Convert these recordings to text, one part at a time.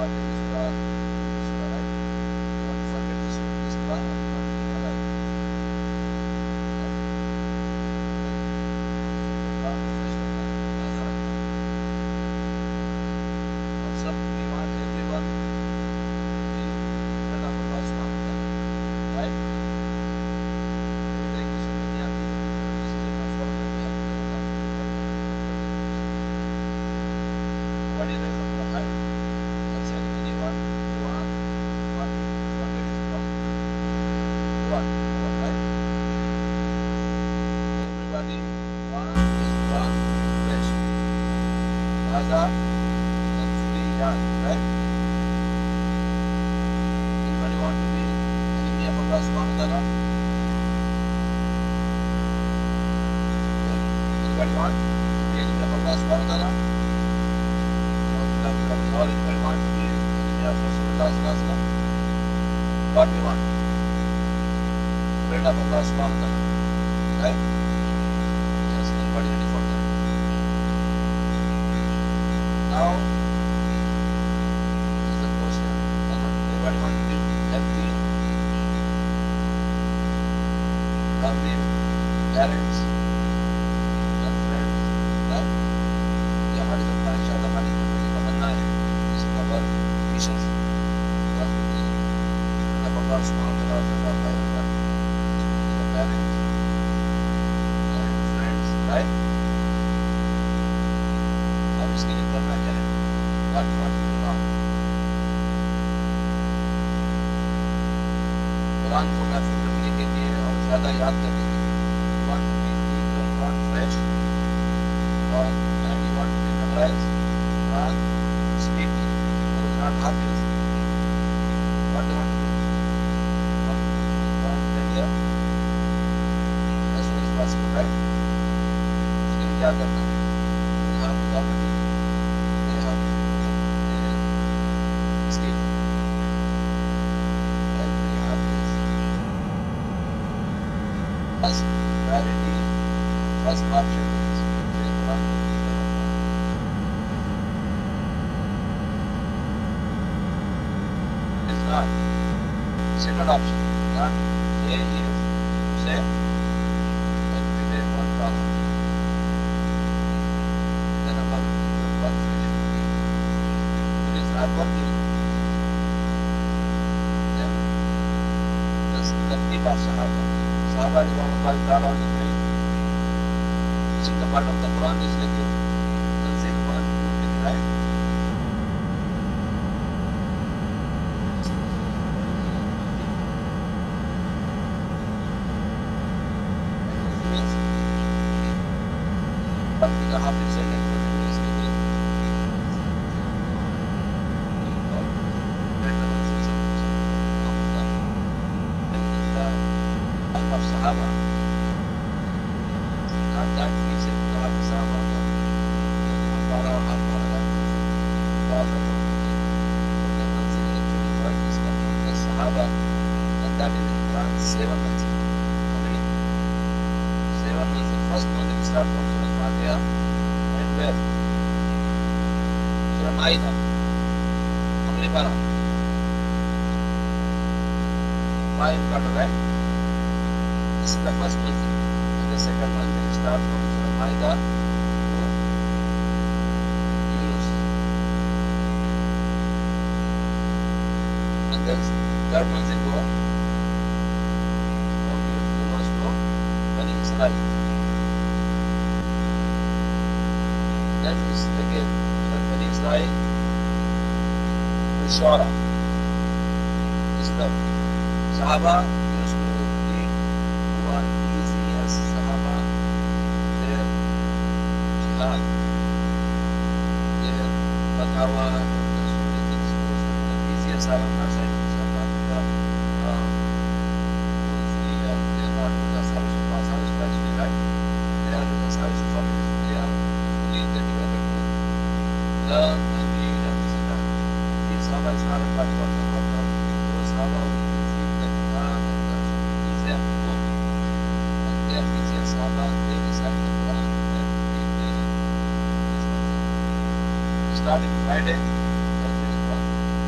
Starting Friday,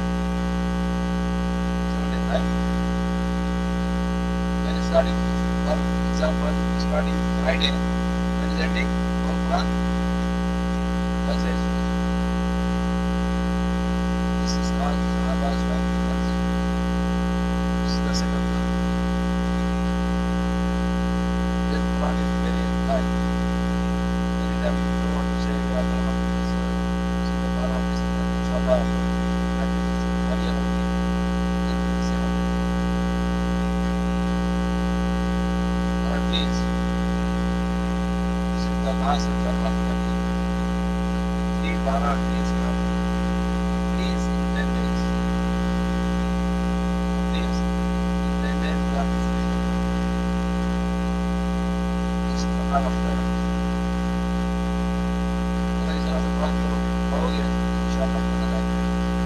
right? When starting, for example, starting Friday, when is ending from Quran? Thursday. This is not Sahaba's right. This is the second one. Then Quran is very high. Anytime you want to say you are the one who is using the Quran, this is the inshallah, that is one year only. Then you will say one year. Or please, this is the last chapter of the year. 3 para please come. Please in 10 days. Please in 10 days we have to finish the Quran. This is the part of the पढ़ोगे इंशाअल्लाह पता लगेगा।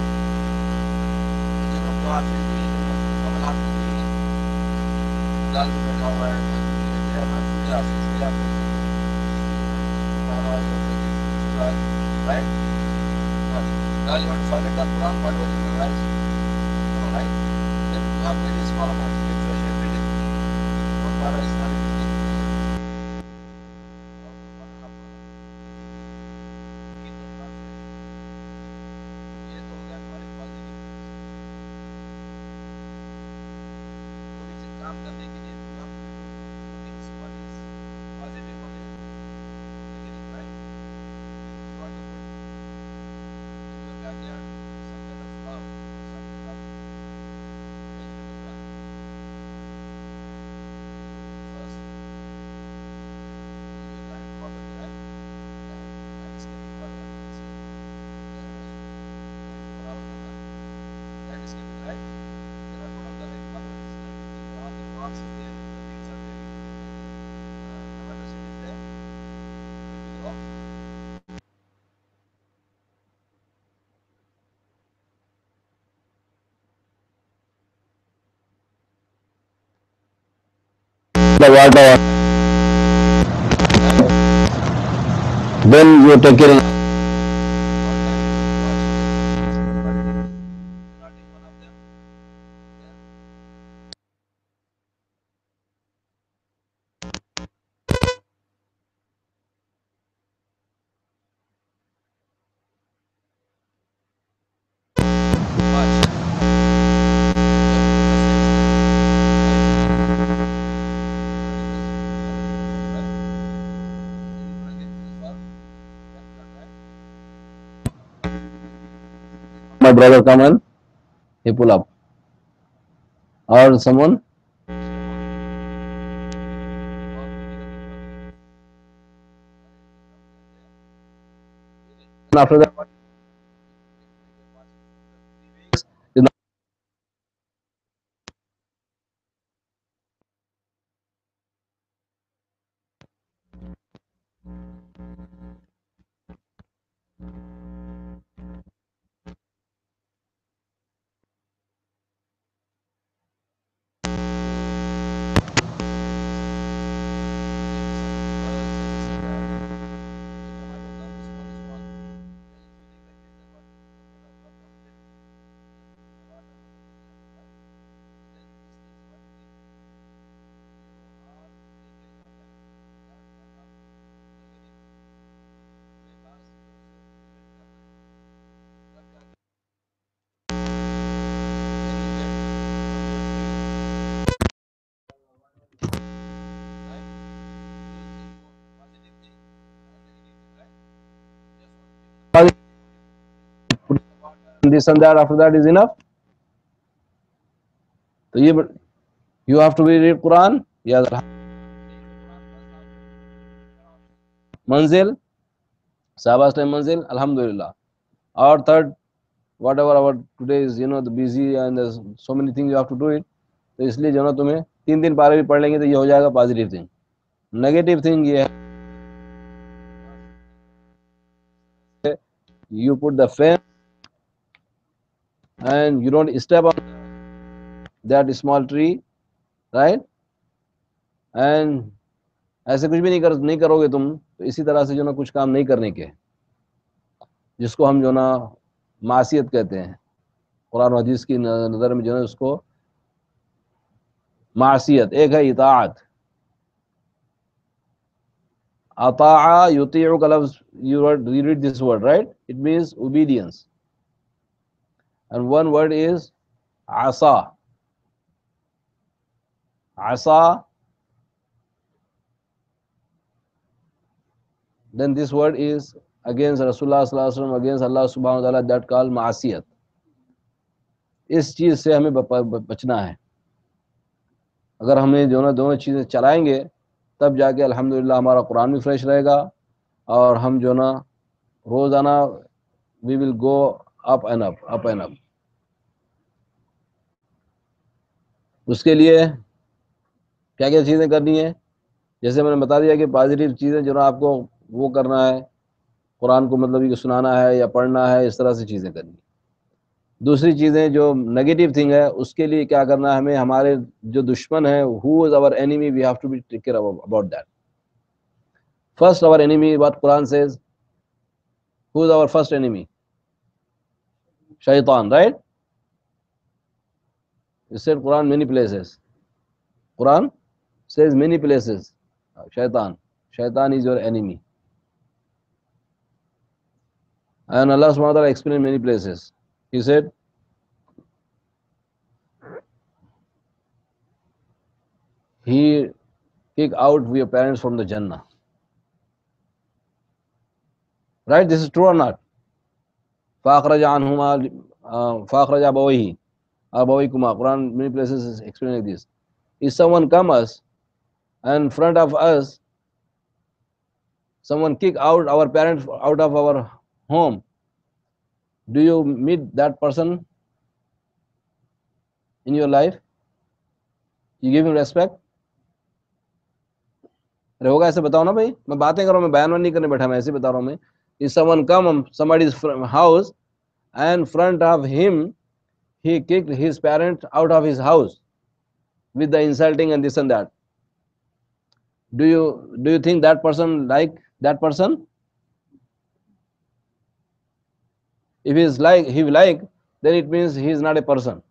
जब तो आप भी कमल आप भी दाल में बैठा हुआ है right? Now you want to forget the Quran, what was memorized? No, right? Then you have very small amount to get fresh every day. One para is not even taking करने के लिए you have to do two things. One is positive, one is negative, right? You want to put in your backyard some kind of love, some kind of vegetable plant. First, you land water, right? Landscaping water, landscaping, right? There are all the right colors. All the rocks are there, the things are very the water is there. Will be grow. The water, then you take it. My brother come and he pull up. Or someone? And after that, this and that, after that is enough. So you have to read Quran. Yes. Manzil, Sahaba's time Manzil, Alhamdulillah. Or third, whatever our today is, the busy and there's so many things you have to do it. तो इसलिए जो ना तुम्हें 3 पारे भी पढ़ लेंगे तो ये हो जाएगा पॉजिटिव थिंग। नेगेटिव थिंग ये है, you put the fence and you don't step on that small tree, right? And ऐसे कुछ भी नहीं करोगे तुम, तो इसी तरह से जो ना कुछ काम नहीं करने के, जिसको हम जो ना मासियत कहते हैं, कुरान और हदीस की नज़र में जो है उसको मासियत, एक है इताअत. अताआ युतीउ का लफ्ज, you read this word, right? It means obedience. And one word is asa. Asa. Then this word is against Rasulullah sallallahu alaihi wasallam, against Allah subhanahu wa ta'ala, that called मासियत. इस चीज से हमें बचना है. अगर हमें जो ना दोनों चीजें चलाएंगे तब जाके अल्हम्दुलिल्लाह हमारा कुरान भी फ्रेश रहेगा और हम जो ना रोजाना we will go up and up, up and up. उसके लिए क्या क्या चीज़ें करनी है, जैसे मैंने बता दिया कि पॉजिटिव चीज़ें जो ना आपको वो करना है, कुरान को मतलब ये सुनाना है या पढ़ना है, इस तरह से चीज़ें करनी है. दूसरी चीज़ें जो नेगेटिव थिंग है उसके लिए क्या करना है, हमें हमारे जो दुश्मन है, who is our enemy, we have to be take care about that. First our enemy, what Quran says, who is our first enemy? शैतान, right? It said Quran many places. Quran says many places. Shaitan. Shaitan is your enemy. And Allah subhanahu wa ta'ala explained many places. He said, He kicked out your parents from the Jannah. Right? This is true or not? فَأَخْرَجَ عَنْهُمَا فَأَخْرَجَ أَبَوَيْهِ أَبَوَيْكُمَا. Quran many places is explaining like this. If someone comes and in front of us, someone kick out our parents out of our home, do you meet that person in your life? You give him respect? अरे होगा ऐसे बताओ ना भाई, मैं बातें कर रहा हूँ, मैं बयान नहीं करने बैठा, मैं ऐसे बता रहा हूँ. मैं if someone come somebody's house and in front of him he kicked his parents out of his house with the insulting and this and that, do you think that person like that person? If he is like, he like, then it means he is not a person.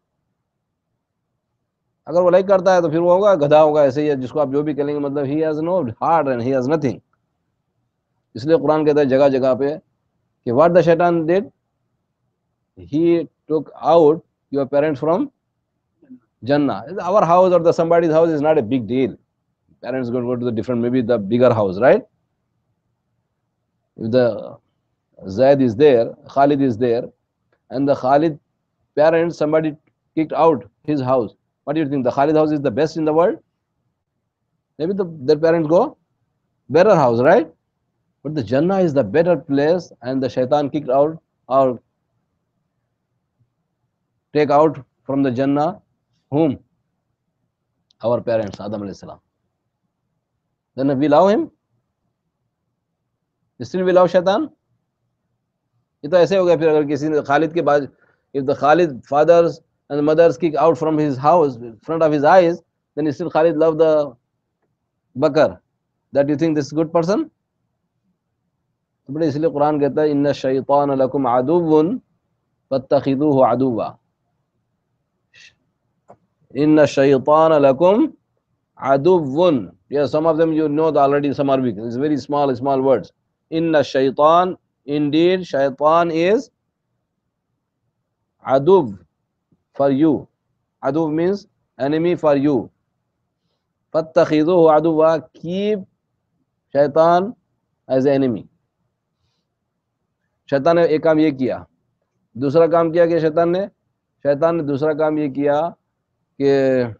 अगर वो like करता है तो फिर वो होगा गधा, होगा ऐसे ही, जिसको आप जो भी कहेंगे, मतलब he has no heart and he has nothing. इसलिए कुरान कहता है जगह जगह पे कि what the shaitan did, he took out your parents from Jannah. Our house or the somebody's house is not a big deal. Parents go to the different, maybe the bigger house, right? If the Zaid is there, Khalid is there, and the Khalid parents, somebody kicked out his house. What do you think? The Khalid house is the best in the world? Maybe their parents go better house, right? But the Jannah is the better place, and the shaitan kicked out or take out from the Jannah whom? Our parents, Adam alayhi salam. Then we love him? Still we love shaitan? ये तो ऐसे हो गया फिर अगर किसी ने खालिद के बाद, if the Khalid fathers and mothers kick out from his house in front of his eyes, then still Khalid love the Bakar. That you think this is good person? तो बड़े इसलिए कुरान कहता है इन्ना शैतान लकुम अदुव्वुन फत्तखिदूहु अदुव्वा. इन्ना शैतान लकुम अदुव्वुन. Yes, some of them you know already, some are weak. It's very small words. Inna shaitan, indeed shaitan is aduv for you. Aduv means enemy for you. Fattakhiduhu aduwa, keep shaitan as enemy. शैतान ने एक काम ये किया, दूसरा काम किया कि शैतान ने दूसरा काम ये किया कि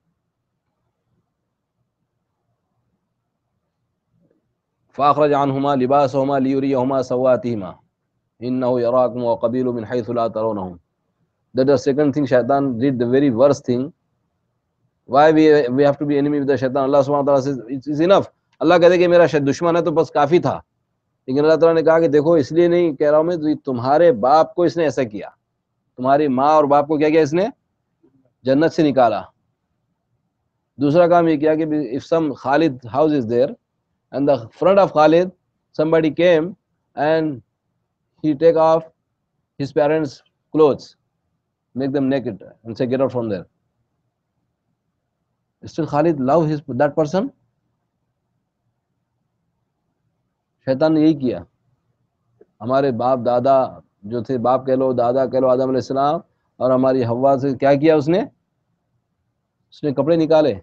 फ़ाख़रज अन्हुमा लिबासहुमा लियुरियहुमा सवातिहिमा इन्नहु यराकुम व क़बीलुहु मिन हैथु ला तरूनहुम. That the second thing shaitan did, the very worst thing. Why we have to be enemy with the shaitan? Allah subhanahu wa ta'ala says it is enough. Allah कहते कि मेरा दुश्मन है तो बस काफी था. लेकिन अल्लाह ताला ने कहा कि देखो इसलिए नहीं कह रहा हूं मैं, तो तुम्हारे बाप को इसने ऐसा किया, तुम्हारी माँ और बाप को क्या किया इसने? जन्नत से निकाला. दूसरा काम ये किया कि if some Khalid house is there and the front of Khalid somebody came and he take off his parents' clothes, make them naked and say get out from there. Still Khalid love that person. شیطان نے یہی کیا. ہمارے باپ دادا جو تھے، باپ کہہ لو دادا کہہ لو، آدم علیہ السلام اور ہماری حوا سے کیا کیا اس نے کپڑے نکالے.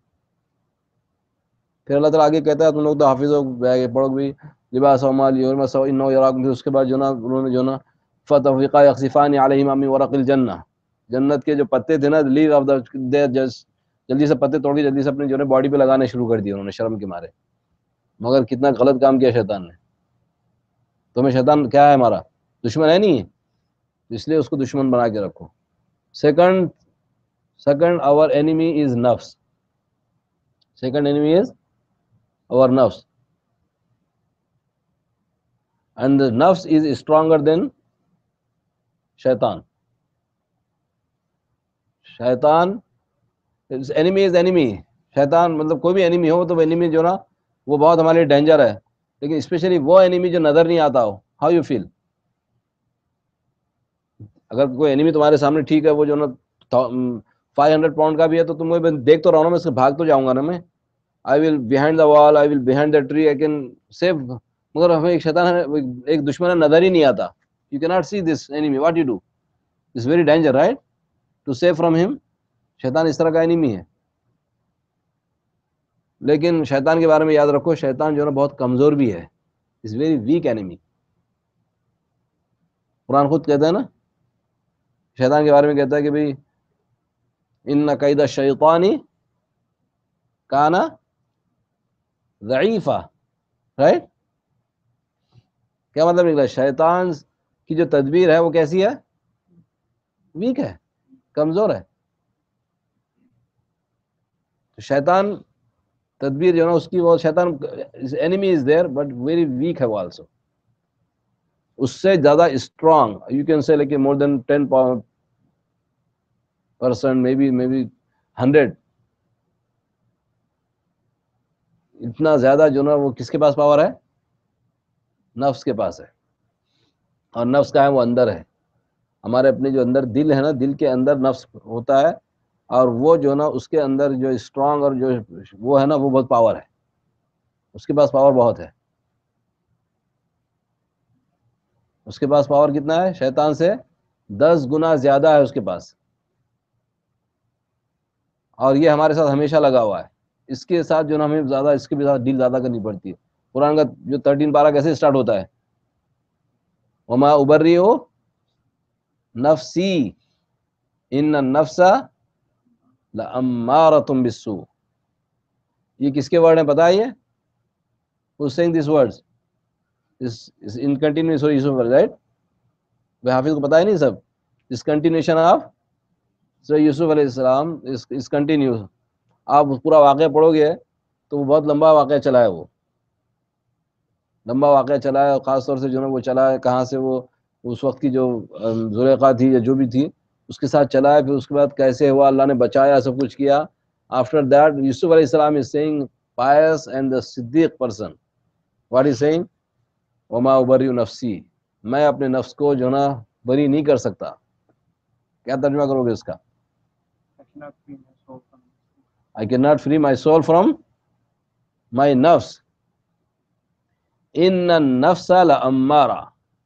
پھر اللہ تعالیٰ آگے کہتا ہے تم لوگ تو حافظ ہو، پڑھو بھی لباس اس کے بعد جو نا انہوں نے جو نا فتفقا یخصفان علیہما من ورق الجنہ، جنت کے جو پتے تھے نا، لیو آف دا، جلدی سے پتے توڑ کے جلدی سے اپنی جو ہے باڈی پہ لگانے شروع کر دیے انہوں نے شرم کے مارے. مگر کتنا غلط کام کیا شیطان نے. تمہیں شیطان کیا ہے؟ ہمارا دشمن ہے نہیں ہے، اس لیے اس کو دشمن بنا کے رکھو. سیکنڈ our enemy is نفس. Second enemy is our nafs, and the nafs is stronger than shaitan. Shaitan is enemy is enemy. شیطان مطلب کوئی بھی انیمی ہو تو وہ انیمی جو نا وہ بہت ہمارے لیے ڈینجر ہے، لیکن اسپیشلی وہ انیمی جو نظر نہیں آتا ہو. How you feel? اگر کوئی انیمی تمہارے سامنے ٹھیک ہے، وہ جو نا 500 پاؤنڈ کا بھی ہے، تو تم وہ دیکھ تو رہا ہوں، میں اس سے بھاگ تو جاؤں گا نا. میں I will behind the wall, I will behind the tree, I can save. مگر ہمیں ایک شیطان ہے، ایک دشمن ہے، نظر ہی نہیں آتا. You cannot see this enemy. What you do? It's very danger, right? To save from him. شیطان اس طرح کا انیمی ہے. لیکن شیطان کے بارے میں یاد رکھو، شیطان جو ہے نا بہت کمزور بھی ہے. It's very weak enemy. قرآن خود کہتا ہے نا شیطان کے بارے میں، کہتا ہے کہ بھئی ان کید الشیطان کان ضعیفا. رائٹ؟ کیا مطلب نکلا؟ شیطان کی جو تدبیر ہے وہ کیسی ہے؟ ویک ہے، کمزور ہے. شیطان تدبیر جو ہے نا اس کی، وہ شیطان enemy is there but very weak ہے وہ also. اس سے زیادہ strong you can say like more than 10% maybe 100. اتنا زیادہ جو نا وہ کس کے پاس پاور ہے؟ نفس کے پاس ہے. اور نفس کا ہے وہ اندر ہے ہمارے، اپنے جو اندر دل ہے نا، دل کے اندر نفس ہوتا ہے، اور وہ جو نا اس کے اندر جو اسٹرانگ اور جو وہ ہے نا وہ بہت پاور ہے، اس کے پاس پاور بہت ہے. اس کے پاس پاور کتنا ہے؟ شیطان سے 10 گنا زیادہ ہے اس کے پاس. اور یہ ہمارے ساتھ ہمیشہ لگا ہوا ہے. اس کے ساتھ جو نا ہمیں زیادہ، اس کے بھی ساتھ ڈیل زیادہ کرنی پڑتی ہے. قرآن کا جو 13 پارہ کیسے اسٹارٹ ہوتا ہے؟ وما ابرئ نفسی ان النفس لامارۃ بالسوء. یہ کس کے ورڈ ہیں پتہ ہے؟ یہ who's saying these words is in continuous Yusuf, right? وہ حافظ کو پتہ ہے نہیں سب. اس کنٹینیوشن آف یوسف علیہ السلام اس کنٹینیو. آپ پورا واقعہ پڑھو گے تو وہ بہت لمبا واقعہ چلا ہے، وہ لمبا واقعہ چلا ہے. خاص طور سے جو نا وہ چلا ہے کہاں سے، وہ اس وقت کی جو زلیخا تھی یا جو بھی تھی اس کے ساتھ چلا ہے. پھر اس کے بعد کیسے ہوا، اللہ نے بچایا، سب کچھ کیا. آفٹر دیٹ یوسف علیہ السلام is saying pious and the صدیق person. What is saying? وما ابرئ نفسی، میں اپنے نفس کو جو نا بری نہیں کر سکتا. کیا ترجمہ کرو گے اس کا؟ I cannot free my soul from my nafs. ان النفس لامارہ.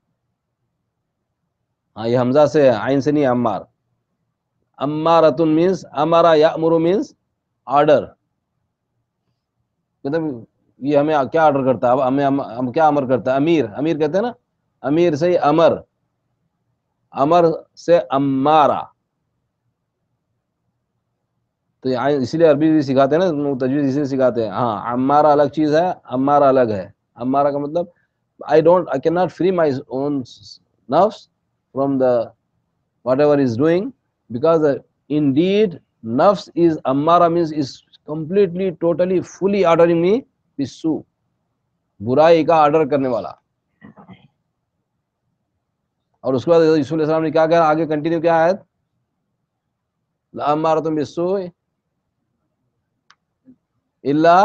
ہاں یہ حمزہ سے ہے، عین سے نہیں، عمار. امارۃ مینس امارا یامر مینس آرڈر. مطلب یہ ہمیں کیا آرڈر کرتا ہے؟ اب ہم کیا امر کرتا ہے؟ امیر کہتے ہیں نا، امیر سے ہی امر، امر سے امارہ. تو اسی لیے عربی بھی سکھاتے ہیں نا، تجوید اسی لیے سکھاتے ہیں. ہاں امارہ الگ چیز ہے، امارہ الگ ہے. امارہ کا مطلب I cannot free my own nafs from the whatever is doing, because indeed nafs is amara means is completely totally fully ordering me bisu, برائی کا آرڈر کرنے والا. اور اس کے بعد یوسف علیہ السلام نے کیا کہا آگے کنٹینیو کیا آیت؟ لامارۃ بالسوء الا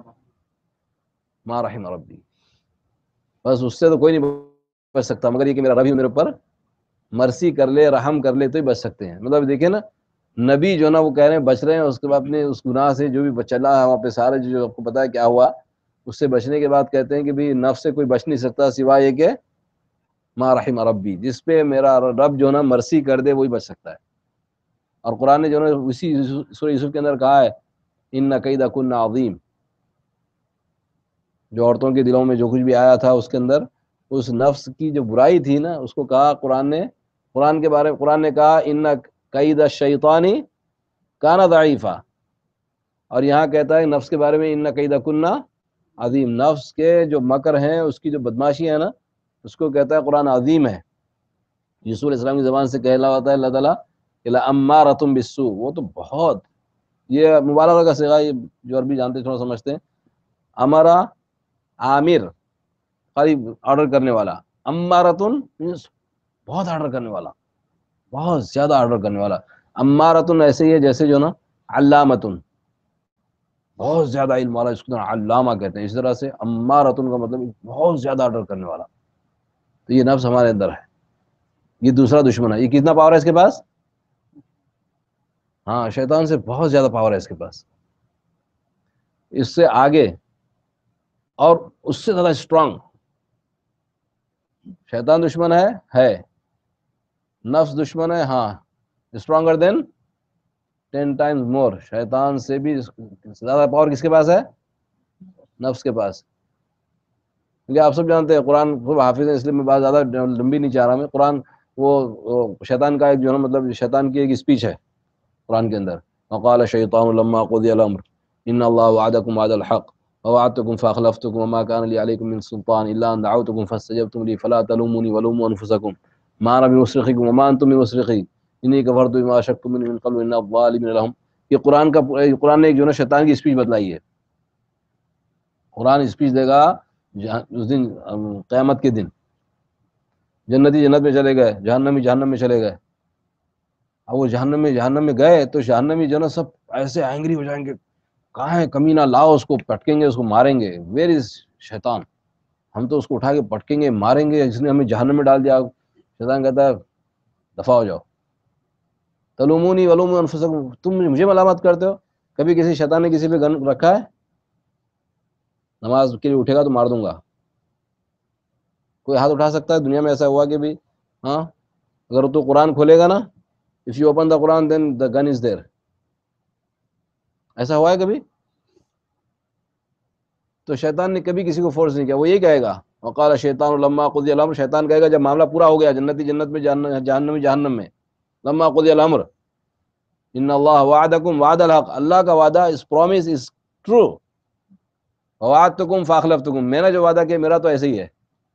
ما رحم ربی. بس اس سے تو کوئی نہیں بچ سکتا مگر یہ کہ میرا رب ہی میرے اوپر مرسی کر لے، رحم کر لے تو ہی بچ سکتے ہیں. مطلب دیکھیں نا نبی جو نا وہ کہہ رہے ہیں بچ رہے ہیں، اس کے بعد اپنے اس گناہ سے جو بھی چلا ہے وہاں پہ سارے جو آپ کو پتا ہے کیا ہوا، اس سے بچنے کے بعد کہتے ہیں کہ بھی نفس سے کوئی بچ نہیں سکتا سوائے یہ کہ ما رحم ربی، جس پہ میرا رب جو نا مرسی کر دے وہی بچ سکتا ہے۔ اور قرآن نے جو نا اسی سورہ یوسف کے اندر کہا ہے ان کیدا کن عظیم، جو عورتوں کے دلوں میں جو کچھ بھی آیا تھا اس کے اندر اس نفس کی جو برائی تھی نا، اس کو کہا قرآن نے، قرآن کے بارے میں قرآن نے کہا ان کید الشیطانی کان ضعیفا، اور یہاں کہتا ہے نفس کے بارے میں ان کید کنہ عظیم، نفس کے جو مکر ہیں اس کی جو بدماشی ہے نا اس کو کہتا ہے قرآن عظیم ہے۔ یوسف علیہ السلام کی زبان سے کہلا ہوتا ہے اللہ تعالیٰ کہ لامارۃ بالسوء، وہ تو بہت، یہ مبالغہ کا صیغہ، یہ جو عربی جانتے ہیں تھوڑا سمجھتے ہیں، ہمارا عامر خالی آرڈر کرنے والا، امارتن بہت آرڈر کرنے والا، بہت زیادہ آرڈر کرنے والا، امارتن ایسے ہی ہے جیسے جو نا علامتن بہت زیادہ علم والا، اس کو علامہ کہتے ہیں، اس طرح سے امارتن کا مطلب بہت زیادہ آرڈر کرنے والا۔ تو یہ نفس ہمارے اندر ہے، یہ دوسرا دشمن ہے۔ یہ کتنا پاور ہے اس کے پاس؟ ہاں، شیطان سے بہت زیادہ پاور ہے اس کے پاس، اس سے آگے اور اس سے زیادہ اسٹرانگ شیطان دشمن ہے، نفس دشمن ہے، ہاں، اسٹرانگر دین 10 times more، شیطان سے بھی زیادہ پاور کس کے پاس ہے؟ نفس کے پاس۔ کیونکہ آپ سب جانتے ہیں قرآن خوب حافظ ہے، اس لیے میں بات زیادہ لمبی نہیں چاہ رہا میں، قرآن وہ شیطان کا ایک جو ہے نا مطلب شیطان کی ایک اسپیچ ہے قرآن کے اندر، وقال الشیطان لما قضی الامر ان اللہ وعدکم وعد الحق ووعدتکم فاخلفتکم وما كان لي عليكم من سلطان الا ان دعوتکم فاستجبتم لي فلا تلوموني ولوموا انفسکم ما انا بمصرخکم وما انتم بمصرخی انی کفرت بما اشرکتم من قبل ان الظالمین لهم۔ یہ قرآن نے ایک جو ہے شیطان کی اسپیچ بتلائی ہے۔ قرآن اسپیچ دے گا اس دن قیامت کے دن، جنتی جنت میں چلے گئے، جہنمی جہنم میں چلے گئے، اب وہ جہنم میں گئے تو جہنمی جو نا سب ایسے اینگری ہو جائیں گے، کہاں ہے کمینہ، لاؤ اس کو، پٹکیں گے، اس کو ماریں گے، ویئر از شیطان، ہم تو اس کو اٹھا کے پٹکیں گے، ماریں گے، جس نے ہمیں جہنم میں ڈال دیا۔ شیطان کہتا ہے دفع ہو جاؤ، تلومونی ولوموا انفسکم، تم مجھے ملامت کرتے ہو، کبھی کسی شیطان نے کسی پہ گن رکھا ہے؟ نماز کے لیے اٹھے گا تو مار دوں گا، کوئی ہاتھ اٹھا سکتا ہے دنیا میں ایسا ہوا کہ بھی ہاں؟ اگر تو قرآن کھولے گا نا، if you open the Quran then the gun is there, ایسا ہوا ہے کبھی؟ تو شیطان نے کبھی کسی کو فورس نہیں کیا، وہ یہ کہے گا وقال شیطان لما قضی الامر، شیطان کہے گا جب معاملہ پورا ہو گیا، جنتی جنت میں، جہنمی جہنم میں، لما قضی الامر ان اللہ وعدکم وعد الحق، اللہ کا وعدہ اس پرومس از ٹرو، ووعدتکم فاخلفتکم، میں نے جو وعدہ کیا میرا تو ایسے ہی ہے،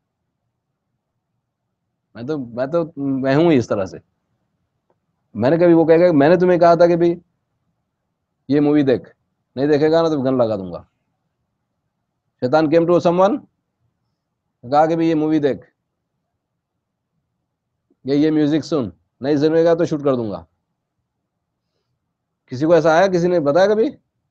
میں ہوں اس طرح سے، میں نے کبھی، وہ کہے گا میں نے تمہیں کہا تھا کہ بھی یہ مووی دیکھ، نہیں دیکھے گا نا تو گن لگا دوں گا۔ شیطان کیم ٹو سم ون، کہا کہ بھی یہ مووی دیکھ یا یہ میوزک سن، نہیں سنے گا تو شوٹ کر دوں گا۔ کسی کو ایسا آیا، کسی نے بتایا کبھی؟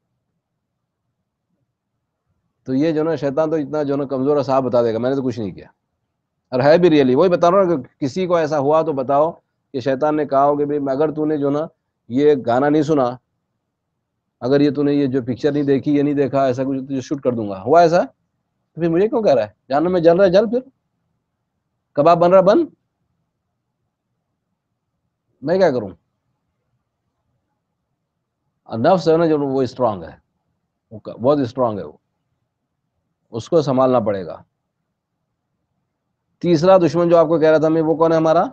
تو یہ جو نا شیطان تو اتنا جو نا کمزور ہے، صاحب بتا دے گا میں نے تو کچھ نہیں کیا، اور ہے بھی ریئلی وہی بتا رہا ہوں کہ کسی کو ایسا ہوا تو بتاؤ کہ شیطان نے کہا ہو کہ اگر تو نے جو نا یہ گانا نہیں سنا، اگر یہ تو نے یہ جو پکچر نہیں دیکھی، یہ نہیں دیکھا، ایسا کچھ تو شوٹ کر دوں گا، ہوا ایسا؟ تو پھر مجھے کیوں کہہ رہا ہے؟ جہنم میں جل رہا ہے جل، پھر کباب بن رہا بن، میں کیا کروں؟ نفس ہے نا جو وہ اسٹرانگ ہے، بہت اسٹرانگ ہے، وہ اس کو سنبھالنا پڑے گا۔ تیسرا دشمن جو آپ کو کہہ رہا تھا میں، وہ کون ہے ہمارا؟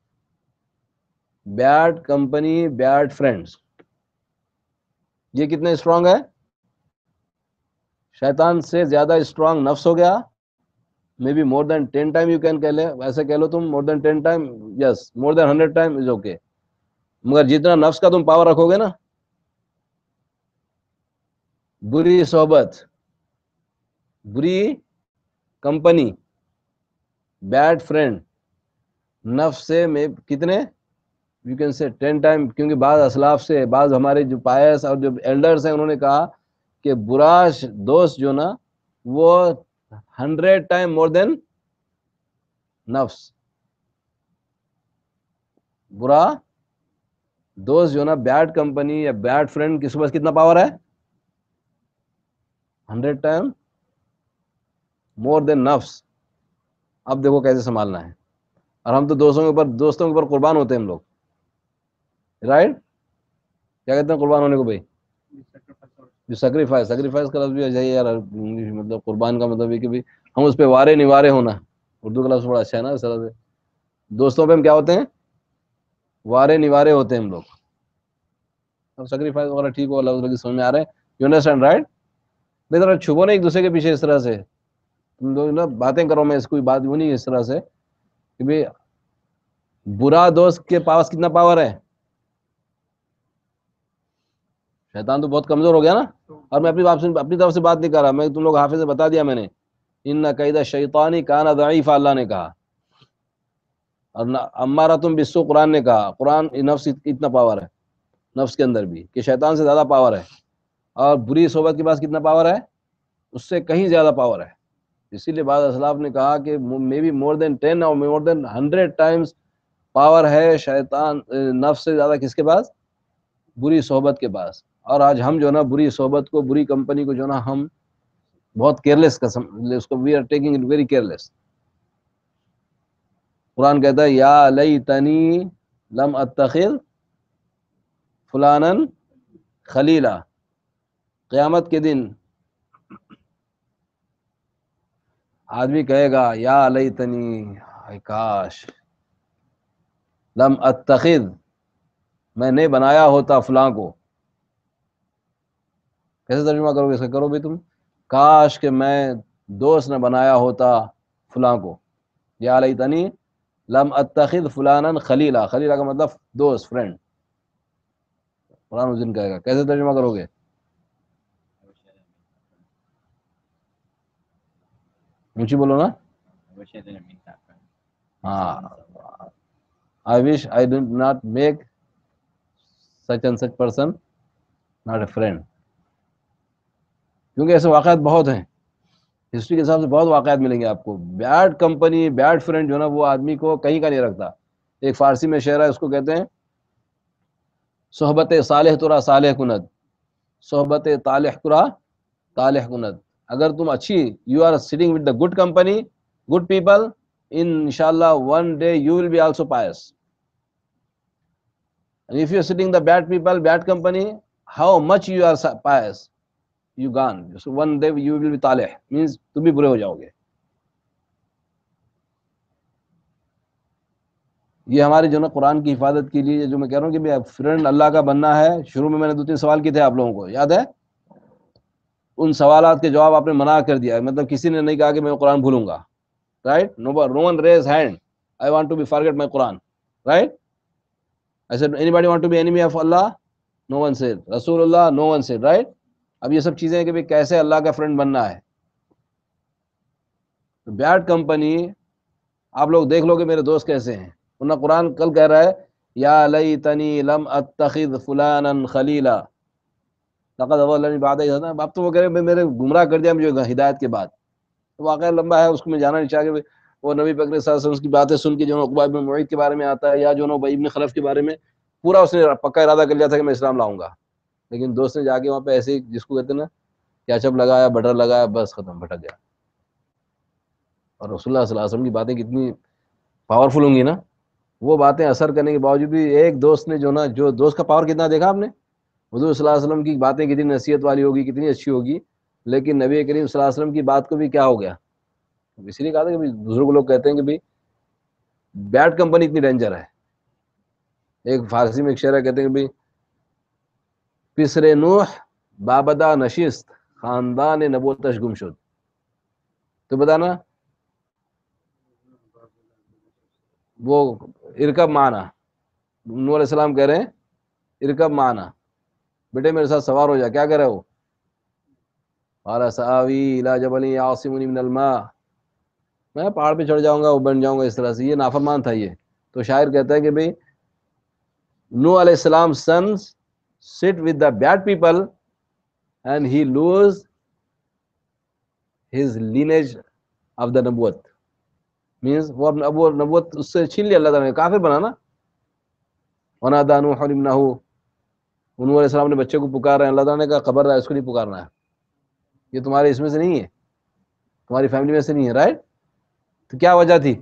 Bad company, bad friends. یہ کتنے اسٹرانگ ہے؟ شیطان سے زیادہ اسٹرانگ نفس ہو گیا، maybe more than 10 time, you can کہہ لے، ایسے کہہ لو تم، more than 10 time, yes more than 100 time is okay, مگر جتنا نفس کا تم پاور رکھو گے نا، بری صحبت، بری کمپنی، بیڈ فرینڈ، نفس سے میں کتنے، یو کین سے 10 ٹائم، کیونکہ بعض اسلاف سے، بعض ہمارے جو پائس اور جو ایلڈرز ہیں انہوں نے کہا کہ برا دوست جو نا وہ 100 ٹائم مور دین نفس، برا دوست جو نا بیڈ کمپنی یا بیڈ فرینڈ کس کے پاس کتنا پاور ہے؟ 100 ٹائم مور دین نفس. اب دیکھو کیسے سنبھالنا ہے. اور ہم تو دوستوں کے اوپر قربان ہوتے ہیں ہم لوگ. رائٹ؟ کیا کہتے ہیں قربان ہونے کو بھائی؟ جو سیکریفائز کا لفظ بھی ہے یار انگلش، مطلب قربان کا مطلب ہے کہ ہم اس پہ وارے نوارے ہونا. اردو کا لفظ بڑا اچھا ہے نا اس طرح سے. دوستوں پہ ہم کیا ہوتے ہیں؟ وارے نوارے ہوتے ہیں ہم لوگ. اب سیکریفائز وغیرہ ٹھیک ہو، لفظ لگی سمجھ میں آ رہے ہیں. You understand right? بھائی ذرا چھپو نا ایک دوسرے کے پیچھے اس طرح سے. تم لوگ نا باتیں کرو، میں اس کوئی بات وہ نہیں ہے اس طرح سے کہ بھائی برا دوست کے پاس کتنا پاور ہے. شیطان تو بہت کمزور ہو گیا نا. اور میں اپنی طرف سے بات نہیں کر رہا، میں تم لوگ حافظ سے بتا دیا میں نے، ان قید شیطانی کان ضعیفا، اللہ نے کہا. اور امارہ تم بالسوء، قرآن نے کہا. قرآن نفس اتنا پاور ہے نفس کے اندر بھی کہ شیطان سے زیادہ پاور ہے. اور بری صحبت کے پاس کتنا پاور ہے؟ اس سے کہیں زیادہ پاور ہے. اسی لیے بعض اسلاف نے کہا کہ مے بی مور دین 10 اور مور دین 100 ٹائمز پاور ہے شیطان نفس سے زیادہ کس کے پاس؟ بری صحبت کے پاس. اور آج ہم جو نا بری صحبت کو، بری کمپنی کو جو نا ہم بہت کیئرلیس اس کو we are taking it very careless. قرآن کہتا ہے یا لیتنی لم اتخذ فلانا خلیلا. قیامت کے دن آدمی کہے گا یا لیتنی، اے کاش، لم اتخذ، میں نے بنایا ہوتا فلاں کو. کیسے ترجمہ کرو گے اس کا؟ کرو بھی تم، کاش کہ میں دوست نہ بنایا ہوتا فلاں کو. یا لیتنی لم اتخذ فلانا خلیلا. خلیلا کا مطلب دوست، فرینڈ. قرآن اس دن کہے گا. کیسے ترجمہ کرو گے؟ اونچی بولو نا. ہاں، I wish I did not make such and such person not a friend. کیونکہ ایسے واقعات بہت ہیں، ہسٹری کے حساب سے بہت واقعات ملیں گے آپ کو. بیڈ کمپنی، بیڈ فرینڈ جو ہے نا وہ آدمی کو کہیں کا نہیں رکھتا. ایک فارسی میں شعر ہے، اس کو کہتے ہیں صحبت صالح ترا صالح کند، صحبت طالح ترا طالح کند. اگر تم اچھی، you are sitting with the good company, good people, انشاءاللہ one day you will be also pious. And if you are sitting the bad people, bad company, how much you are pious, you gone. So one day you will be talih, means تم بھی برے ہو جاؤ گے. یہ ہماری جو نا قرآن کی حفاظت کے لیے جو میں کہہ رہا ہوں کہ فرینڈ اللہ کا بننا ہے. شروع میں نے 2-3 سوال کیے تھے آپ لوگوں کو، یاد ہے؟ ان سوالات کے جواب آپ نے منع کر دیا. مطلب کسی نے نہیں کہا کہ میں قرآن بھولوں گا. Right? No one raise hand, I want to be forget my Quran. Right? I said anybody want to be enemy of Allah? No one said. Rasulullah? No one said. Right? اب یہ سب چیزیں ہیں کہ بھئی کیسے اللہ کا فرینڈ بننا ہے. بیڈ کمپنی آپ لوگ دیکھ لو کہ میرے دوست کیسے ہیں. ورنہ قرآن کل کہہ رہا ہے یا لیتنی لم اتخذ فلانا خلیلا لقد اضلنی بعد اذ ہدانی. اب تو وہ کہہ رہے ہیں میرے گمراہ کر دیا مجھے ہدایت کے بعد. تو واقعہ لمبا ہے، اس کو میں جانا نہیں چاہیے. وہ نبی پاک صلی اللہ علیہ وسلم کی باتیں سن کے جو عقبہ بن معیط کے بارے میں آتا ہے، یا جو ابی بن خلف کے بارے میں پورا اس نے پکا ارادہ کر لیا تھا کہ میں اسلام لاؤں گا. لیکن دوست نے جا کے وہاں پہ ایسے جس کو کہتے ہیں نا کیچپ لگایا، بٹر لگایا، بس ختم، بھٹک گیا. اور رسول اللہ صلی اللہ علیہ وسلم کی باتیں کتنی پاورفل ہوں گی نا. وہ باتیں اثر کرنے کے باوجود بھی ایک دوست نے جو دوست کا پاور کتنا دیکھا آپ نے. حضور صلی اللہ علیہ وسلم کی باتیں کتنی نصیحت والی ہوگی، کتنی اچھی ہوگی، لیکن نبی کریم صلی اللہ علیہ وسلم کی بات کو بھی کیا ہو گیا. اس لیے کہا تھا کہ بزرگ لوگ کہتے ہیں کہ بھائی بیڈ کمپنی اتنی ڈینجر ہے. ایک فارسی میں ایک شعر ہے، کہتے ہیں کہ بھائی پسر نوح بابدا نشست خاندان نبوتش گم شد. تو بتانا وہ ارکب معنا، نوح علیہ السلام کہہ رہے ہیں ارکب معنا، بیٹے میرے ساتھ سوار ہو جا. کیا کہہ رہے ہو؟ قال سآوی الی جبل یعصمنی من الماء، میں پہاڑ پہ چڑھ جاؤں گا، وہ بن جاؤں گا. اس طرح سے یہ نافرمان تھا یہ. تو شاعر کہتا ہے کہ بھئی نوح علیہ السلام sons sit with the bad people and he lose his lineage of the نبوت. means وہ نبوت اس سے چھین لیا اللہ تعالیٰ نے، کافر بنا نا. ونادى نوح ابنه، نوح علیہ السلام نے بچے کو پکارا ہے، اللہ تعالیٰ نے کہا خبردار اس کو نہیں پکارنا ہے، یہ تمہارے اس میں سے نہیں ہے، تمہاری فیملی میں سے نہیں ہے، رائٹ؟ تو کیا وجہ تھی؟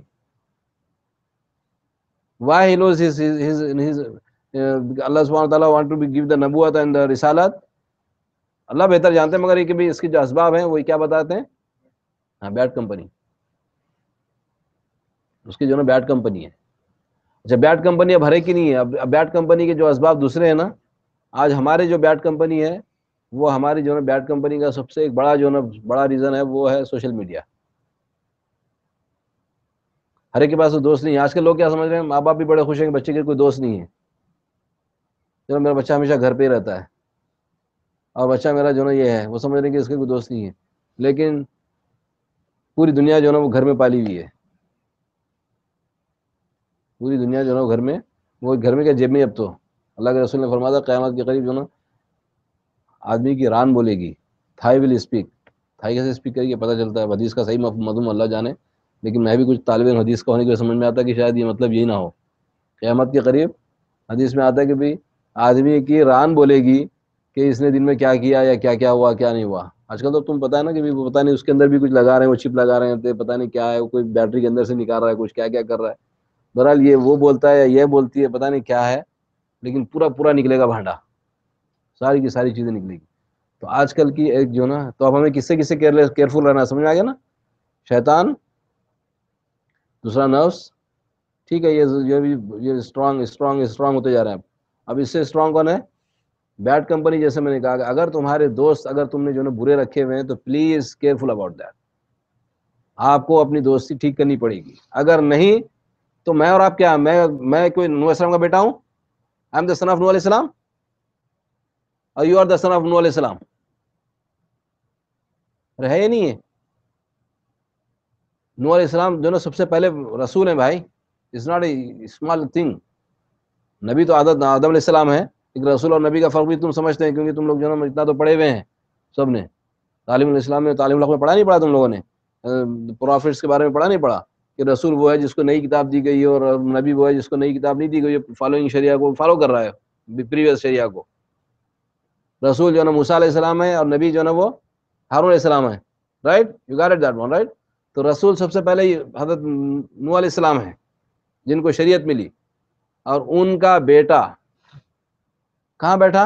why he knows his اللہ سبحانہ تعالیٰ want to give the نبوت and the رسالت، اللہ بہتر جانتے ہیں، مگر یہ کہ بھی اس کے جو اسباب ہیں وہی کیا بتاتے ہیں؟ ہاں، بیڈ کمپنی، اس کی جو نا بیڈ کمپنی ہے۔ اچھا، بیڈ کمپنی اب ہر ایک کی نہیں ہے، اب بیڈ کمپنی کے جو اسباب دوسرے ہیں نا، آج ہمارے جو بیڈ کمپنی ہے وہ ہماری جو نا بیڈ کمپنی کا سب سے ایک بڑا جو نا بڑا ریزن ہے وہ ہے سوشل میڈیا۔ ہر ایک کے پاس تو دوست نہیں ہے۔ آج کل لوگ کیا سمجھ رہے ہیں، ماں باپ بھی بڑے خوش ہیں کہ بچے کے کوئی دوست نہیں ہے، چلو میرا بچہ ہمیشہ گھر پہ ہی رہتا ہے اور بچہ میرا جو نا یہ ہے، وہ سمجھ رہے ہیں کہ اس کے کوئی دوست نہیں ہے، لیکن پوری دنیا جو نا وہ گھر میں پالی ہوئی ہے، پوری دنیا جو نا وہ گھر میں کیا جیب میں، اب تو اللہ کے رسول نے فرمایا قیامت کے قریب جو نا آدمی کی ران بولے گی، تھائی ول اسپیک، تھائی کیسے اسپیک کرے گی پتہ چلتا ہے، حدیث کا صحیح مضمون اللہ جانے، لیکن میں بھی کچھ طالب علم حدیث کا ہونے کے سمجھ میں آتا ہے کہ شاید یہ مطلب یہی نہ ہو، قیامت کے قریب حدیث میں آتا ہے کہ بھی آدمی کی ران بولے گی کہ اس نے دن میں کیا کیا یا کیا کیا ہوا کیا نہیں ہوا۔ آج کل تو تم پتہ ہے نا کہ بھی وہ پتہ نہیں اس کے اندر بھی کچھ لگا رہے ہیں، وہ چپ لگا رہے ہیں، پتہ نہیں کیا ہے، کوئی بیٹری کے اندر سے نکال رہا ہے، کچھ کیا کیا کر رہا ہے، بہرحال یہ وہ بولتا ہے یا یہ بولتی ہے، پتہ نہیں کیا ہے، لیکن پورا نکلے گا بھانڈا، ساری کی ساری چیزیں نکلے گی۔ تو آج کل کی ایک جو نا، تو اب ہمیں کس سے کیئرفل رہنا ہے، سمجھ میں آ گیا نا؟ شیطان، دوسرا نفس، ٹھیک ہے، یہ اسٹرانگ ہوتے جا رہے ہیں۔ اب اس سے اسٹرانگ کون ہے؟ Bad company. جیسے میں نے کہا کہ اگر تمہارے دوست اگر تم نے جو نا برے رکھے ہوئے ہیں تو پلیز کیئرفل اباؤٹ دیٹ، آپ کو اپنی دوستی ٹھیک کرنی پڑے گی، اگر نہیں تو میں اور آپ کیا، میں کوئی نوح علیہ السلام کا بیٹا ہوں؟ I M the son of Nuh علیہ السلام اور you are the son of Nuh علیہ السلام، ہے یا نہیں ہے؟ نوح علیہ السلام جو نا سب سے پہلے رسول ہیں بھائی، it's not a small thing. نبی تو آدم علیہ السلام ہے، ایک رسول اور نبی کا فرق بھی تم سمجھتے ہیں، کیونکہ تم لوگ جو نا اتنا تو پڑھے ہوئے ہیں سب نے، تعلیم الاسلام میں تعلیم میں پڑھا نہیں پڑھا تم لوگوں نے؟ پروفٹس کے بارے میں پڑھا نہیں پڑھا کہ رسول وہ ہے جس کو نئی کتاب دی گئی ہے اور نبی وہ ہے جس کو نئی کتاب نہیں دی گئی ہے، فالوئنگ شریعہ کو فالو کر رہا ہے، پریویس شریعہ کو۔ رسول جو ہے نا موسیٰ علیہ السلام ہے اور نبی جو ہے نا وہ ہارون علیہ السلام ہے، right? You got it that one, right? تو رسول سب سے پہلے حضرت نوح علیہ السلام ہیں جن کو شریعت ملی، اور ان کا بیٹا کہاں بیٹھا؟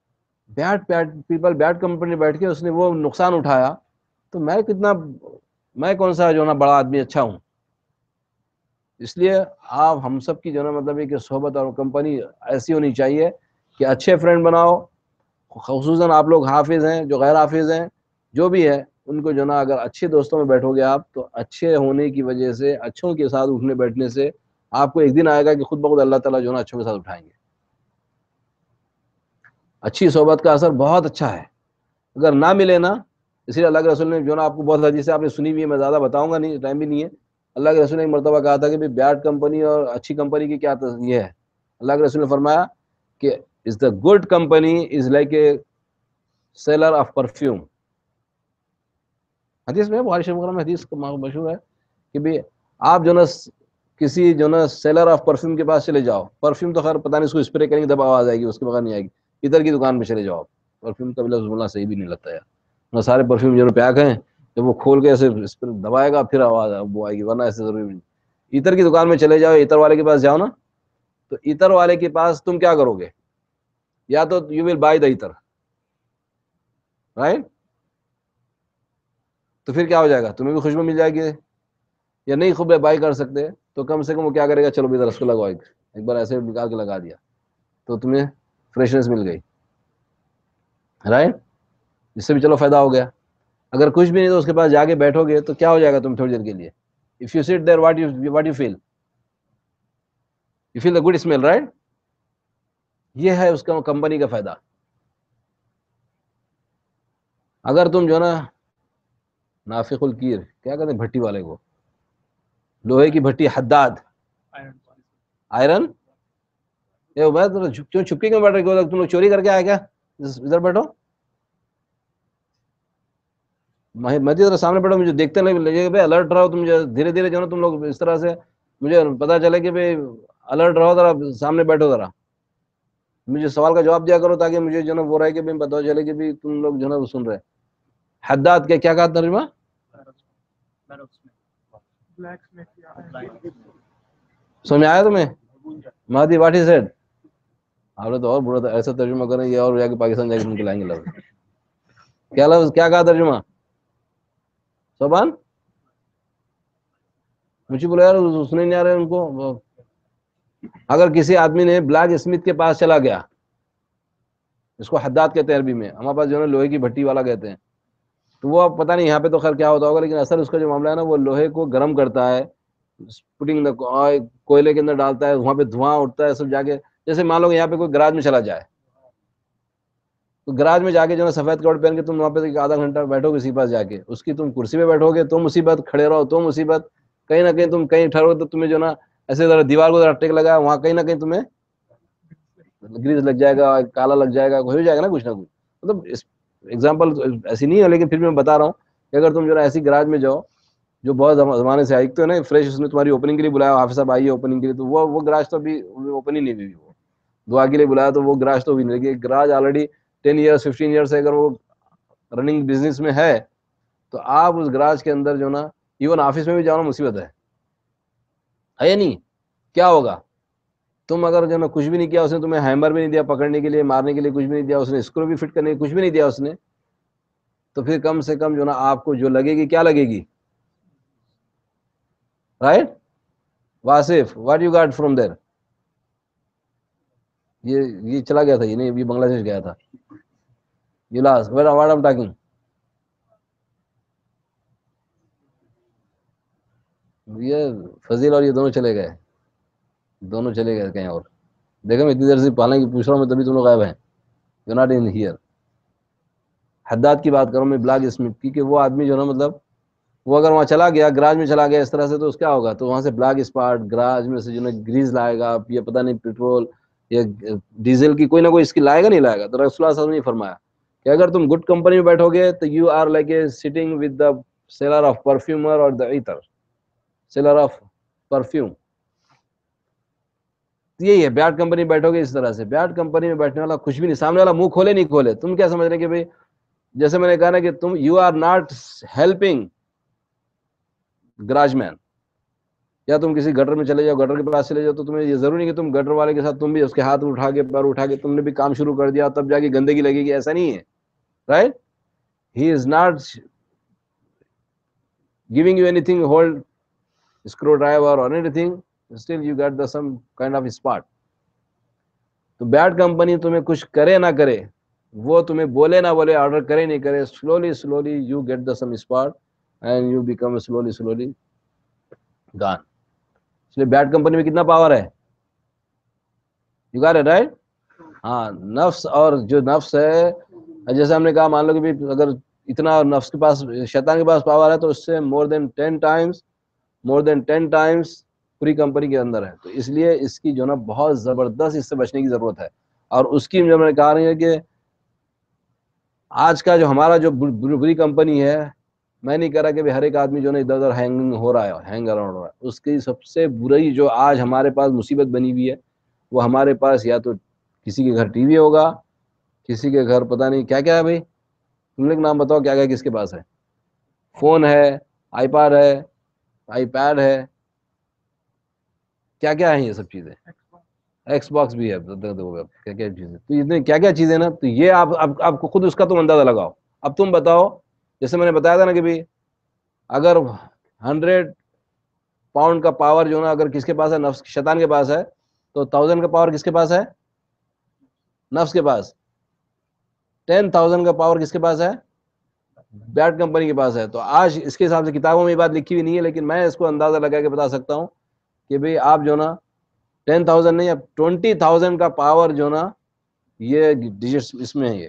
بیڈ کمپنی بیٹھ کے اس نے وہ نقصان اٹھایا، تو میں کون سا جو نا بڑا آدمی اچھا ہوں؟ اس لیے آپ ہم سب کی جو نا مطلب ہے کہ صحبت اور کمپنی ایسی ہونی چاہیے کہ اچھے فرینڈ بناؤ، خصوصاً آپ لوگ حافظ ہیں، جو غیر حافظ ہیں، جو بھی ہے ان کو جو نا اگر اچھے دوستوں میں بیٹھو گے آپ، تو اچھے ہونے کی وجہ سے، اچھوں کے ساتھ اٹھنے بیٹھنے سے آپ کو ایک دن آئے گا کہ خود بخود اللہ تعالیٰ جو نا اچھوں کے ساتھ اٹھائیں گے۔ اچھی صحبت کا اثر بہت اچھا ہے، اگر نہ ملے نا، اس لیے اللہ کے رسول نے جو نا آپ کو بہت حدیث آپ نے سنی ہوئی ہے، میں زیادہ بتاؤں گا نہیں، ٹائم بھی نہیں ہے۔ اللہ کے رسول نے ایک مرتبہ کہا تھا کہ بیڈ کمپنی اور اچھی کمپنی کی کیا یہ ہے، اللہ کے رسول نے فرمایا کہ is the good company is like a seller of perfume. حدیث میں بخاری شریف میں حدیث مشہور ہے کہ بھی آپ جو نا کسی جو نا سیلر آف پرفیوم کے پاس چلے جاؤ، پرفیوم تو خیر پتہ نہیں اس کو اسپرے کریں گے تب آواز آئے گی، اس کے بغیر نہیں آئے گی، ادھر کی دکان پہ چلے جاؤ، پرفیوم کا لفظ بولنا صحیح بھی نہیں لگتا یار، وہ سارے پرفیوم جو پیک ہیں جب وہ کھول کے ایسے دبائے گا پھر آواز وہ آئے گی، ورنہ ایسے ضروری نہیں۔ عطر کی دکان میں چلے جاؤ، عطر والے کے پاس جاؤ نا، تو عطر والے کے پاس تم کیا کرو گے؟ یا تو یو ول بائی دا عطر، رائٹ؟ تو پھر کیا ہو جائے گا، تمہیں بھی خوشبو مل جائے گی، یا نہیں خوب بائی کر سکتے تو کم سے کم وہ کیا کرے گا، چلو ادھر اس کو لگاؤ، ایک بار ایسے نکال کے لگا دیا تو تمہیں فریشنس مل گئی، رائٹ؟ اس سے بھی چلو فائدہ ہو گیا۔ اگر کچھ بھی نہیں تو اس کے پاس جا کے بیٹھو گے تو کیا ہو جائے گا تم تھوڑی دیر کے لیے؟ If you sit there what you feel? You feel the good smell, right? یہ ہے اس کا کمپنی کا فائدہ۔ اگر تم جو ہے نا نافق الکیر کیا کہتے ہیں بھٹی والے کو، لوہے کی بھٹی، حداد، آئرن، کیوں چھپکی کیوں بیٹھ رہے، تم لوگ چوری کر کے آئے کیا؟ ادھر بیٹھو، مسجد سامنے بیٹھو، مجھے دیکھتے نہیں بھائی، الرٹ رہو تم، دھیرے دھیرے جو نا تم لوگ اس طرح سے، مجھے پتا چلے کہ بھائی الرٹ رہو، ذرا سامنے بیٹھو ذرا، مجھے سوال کا جواب دیا کرو تاکہ مجھے جو نا وہ رہے کہ بھی پتا چلے کہ بھی تم لوگ جو نا وہ سن رہے. حداد کے کیا کہا ترجمہ؟ سمجھ آیا تمہیں؟ Mahdi what is it? آپ نے تو اور برا تھا ایسا ترجمہ کریں یہ اور جا کے پاکستان جا کے ان کے لائیں گے لفظ. کیا لفظ کیا کہا ترجمہ؟ سبحان مجھے بولا یار سننے نہیں آ رہے ان کو. اگر کسی آدمی نے بلیک اسمتھ کے پاس چلا گیا، اس کو حداد کہتے ہیں عربی میں، ہمارے پاس جو ہے لوہے کی بھٹی والا کہتے ہیں، تو وہ اب پتہ نہیں یہاں پہ تو خیر کیا ہوتا ہوگا، لیکن اصل اس کا جو معاملہ ہے نا وہ لوہے کو گرم کرتا ہے، پٹنگ کوئلے کے اندر ڈالتا ہے، وہاں پہ دھواں اٹھتا ہے سب جا کے. جیسے مان لو یہاں پہ کوئی گراج میں چلا جائے تو گراج میں جا کے جو ہے سفید کوٹ پہن کے تم وہاں پہ آدھا گھنٹہ بیٹھو گے، اسی پاس جا کے اس کی تم کرسی پہ بیٹھو گے تو مصیبت، کھڑے رہو تو مصیبت، کہیں نہ کہیں تم کہیں ٹھہرو تو تمہیں جو نا ایسے ذرا دیوار کو ذرا ٹیک لگا وہاں کہیں نہ کہیں تمہیں گریز لگ جائے گا، کالا لگ جائے گا، ہو جائے گا نا کچھ نہ کچھ. مطلب ایگزامپل ایسی نہیں ہے لیکن پھر بھی میں بتا رہا ہوں کہ اگر تم جو ہے ایسی گراج میں جاؤ جو بہت زمانے سے آئی تو ہے نا فریش، اس نے تمہاری اوپننگ کے لیے بلایا، حافظ صاحب آئیے اوپننگ کے لیے، تو وہ گراج تو ابھی اوپن ہی نہیں ہوئی، وہ دعا کے لیے بلایا تو وہ گراج تو بھی نہیں لگی. گراج آلریڈی 10 ایئرس 15 ایئرس سے اگر وہ رننگ بزنس میں ہے تو آپ اس گراج کے اندر جو نا ایون آفس میں بھی جانا مصیبت ہے یا نہیں؟ کیا ہوگا؟ تم اگر جو نا کچھ بھی نہیں کیا، اس نے تمہیں ہیمر بھی نہیں دیا پکڑنے کے لیے، مارنے کے لیے کچھ بھی نہیں دیا، اس نے اسکرو بھی فٹ کرنے کے کچھ بھی نہیں دیا اس نے، تو پھر کم سے کم جو نا آپ کو جو لگے گی کیا لگے گی؟ Right Wasif what you got from there? یہ چلا گیا تھا، یہ نہیں، یہ بنگلہ دیش گیا تھا. You lost. What I'm talking? یہ فضیل اور یہ دونوں چلے گئے کہیں اور. دیکھا میں اتنی دیر سے پالنے کی پوچھ رہا ہوں میں، تبھی تم لوگ غائب ہیں. You're not in here. حداد کی بات کروں میں، بلاک اسمتھ کی، کہ وہ آدمی جو ہے نا مطلب وہ اگر وہاں چلا گیا گراج میں چلا گیا اس طرح سے تو اس کیا ہوگا؟ تو وہاں سے بلیک اسپاٹ گراج میں سے جو ہے گریز لائے گا، یا پتہ نہیں پیٹرول یا ڈیزل کی کوئی نہ کوئی اس کی لائے گا نہیں لائے گا. تو رسول اللہ صلی اللہ علیہ وسلم نے فرمایا کہ اگر تم گڈ کمپنی میں بیٹھو گے تو you are like a sitting with the seller of perfumer or the either seller of perfume. یہی ہے بیڈ کمپنی میں بیٹھو گے اس طرح سے. بیڈ کمپنی میں بیٹھنے والا کچھ بھی نہیں، سامنے والا منہ کھولے نہیں کھولے، تم کیا سمجھ رہے کہ بھائی جیسے میں نے کہا نا کہ تم you are not helping garage man, یا تم کسی گٹر میں چلے جاؤ، گٹر کے پاس چلے جاؤ تو تمہیں یہ ضروری نہیں کہ تم گٹر والے کے ساتھ تم بھی اس کے ہاتھ اٹھا کے پیر اٹھا کے تم نے بھی کام شروع کر دیا تب جا کے گندگی لگے گی، ایسا نہیں ہے. Right he is not giving you anything, hold screwdriver or anything, still you get the some kind of spot. تو بیڈ کمپنی تمہیں کچھ کرے نہ کرے، وہ تمہیں بولے نہ بولے، آرڈر کرے نہیں کرے، slowly you get the some spot and you become slowly gone. اس لیے بیڈ کمپنی میں کتنا پاور ہے؟ You got it right؟ ہاں نفس، اور جو نفس ہے جیسے ہم نے کہا مان لو کہ اگر اتنا نفس کے پاس شیطان کے پاس پاور ہے تو اس سے more than 10 times پوری کمپنی کے اندر ہے. تو اس لیے اس کی جو نا بہت زبردست اس سے بچنے کی ضرورت ہے. اور اس کی جو میں نے کہا رہی ہے کہ آج کا جو ہمارا جو بری کمپنی ہے، میں نہیں کہہ رہا کہ ہر ایک آدمی جو نا ادھر ادھر ہینگ ہو رہا ہے، ہینگ اراؤنڈ ہو رہا ہے. اس کی سب سے بری جو آج ہمارے پاس مصیبت بنی ہوئی ہے وہ ہمارے پاس یا تو کسی کے گھر ٹی وی ہوگا، کسی کے گھر پتہ نہیں کیا کیا ہے. بھائی تم لوگ نام بتاؤ کیا کیا کس کے پاس ہے؟ فون ہے، آئی پیڈ ہے، آئی پیڈ ہے، کیا کیا ہیں یہ سب چیزیں، ایکس باکس بھی ہے، کیا کیا چیزیں، تو اتنے کیا کیا چیزیں نا. تو یہ آپ کو خود اس کا تم اندازہ لگاؤ. اب تم بتاؤ، جیسے میں نے بتایا تھا نا کہ بھائی اگر 100 پاؤنڈ کا پاور جو نا اگر کس کے پاس ہے، نفس شیطان کے پاس ہے، تو 1000 کا پاور کس کے پاس ہے؟ نفس کے پاس. 10,000 کا پاور کس کے پاس ہے؟ بیڈ کمپنی کے پاس ہے. تو آج اس کے حساب سے کتابوں میں یہ بات لکھی ہوئی نہیں ہے، لیکن میں اس کو اندازہ لگا کے بتا سکتا ہوں کہ بھئی آپ جو نا 10,000 نہیں، اب 20,000 کا پاور جو نا یہ ڈیجٹس اس میں ہے. یہ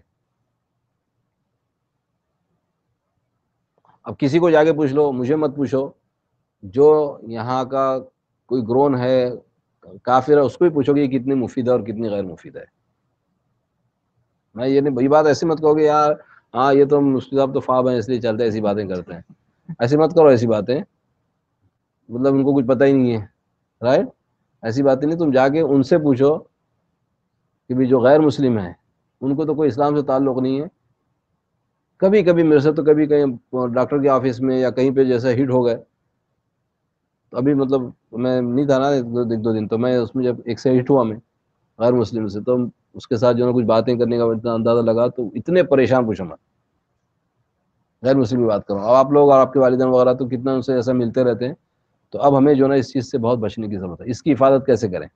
اب کسی کو جا کے پوچھ لو، مجھے مت پوچھو، جو یہاں کا کوئی گرون ہے کافر ہے اس کو بھی پوچھو گے یہ کتنی مفید ہے اور کتنی غیر مفید ہے. میں یہ نہیں، بھائی بات ایسی مت کہو گے یار ہاں یہ تو مفتی صاحب تو فاب ہیں اس لیے چلتے ایسی باتیں کرتے ہیں. ایسی مت کرو، ایسی باتیں مطلب ان کو کچھ پتہ ہی نہیں ہے. رائٹ ایسی باتیں نہیں، تم جا کے ان سے پوچھو کہ بھی جو غیر مسلم ہیں ان کو تو کوئی اسلام سے تعلق نہیں ہے. کبھی کبھی میرے سے تو کبھی کہیں ڈاکٹر کے آفس میں یا کہیں پہ جیسے ہٹ ہو گئے تو ابھی مطلب میں نہیں تھا نا ایک دو دن، تو میں اس میں جب ایک سے ہٹ ہوا میں غیر مسلم سے، تو اس کے ساتھ جو ہے کچھ باتیں کرنے کا اتنا اندازہ لگا تو اتنے پریشان پوچھو مت. غیر مسلم کی بات کروں، اب آپ لوگ اور آپ کے والدین وغیرہ تو کتنا ان سے ایسا ملتے رہتے ہیں، تو اب ہمیں جو ہے نا اس چیز سے بہت بچنے کی ضرورت ہے. اس کی حفاظت کیسے کریں؟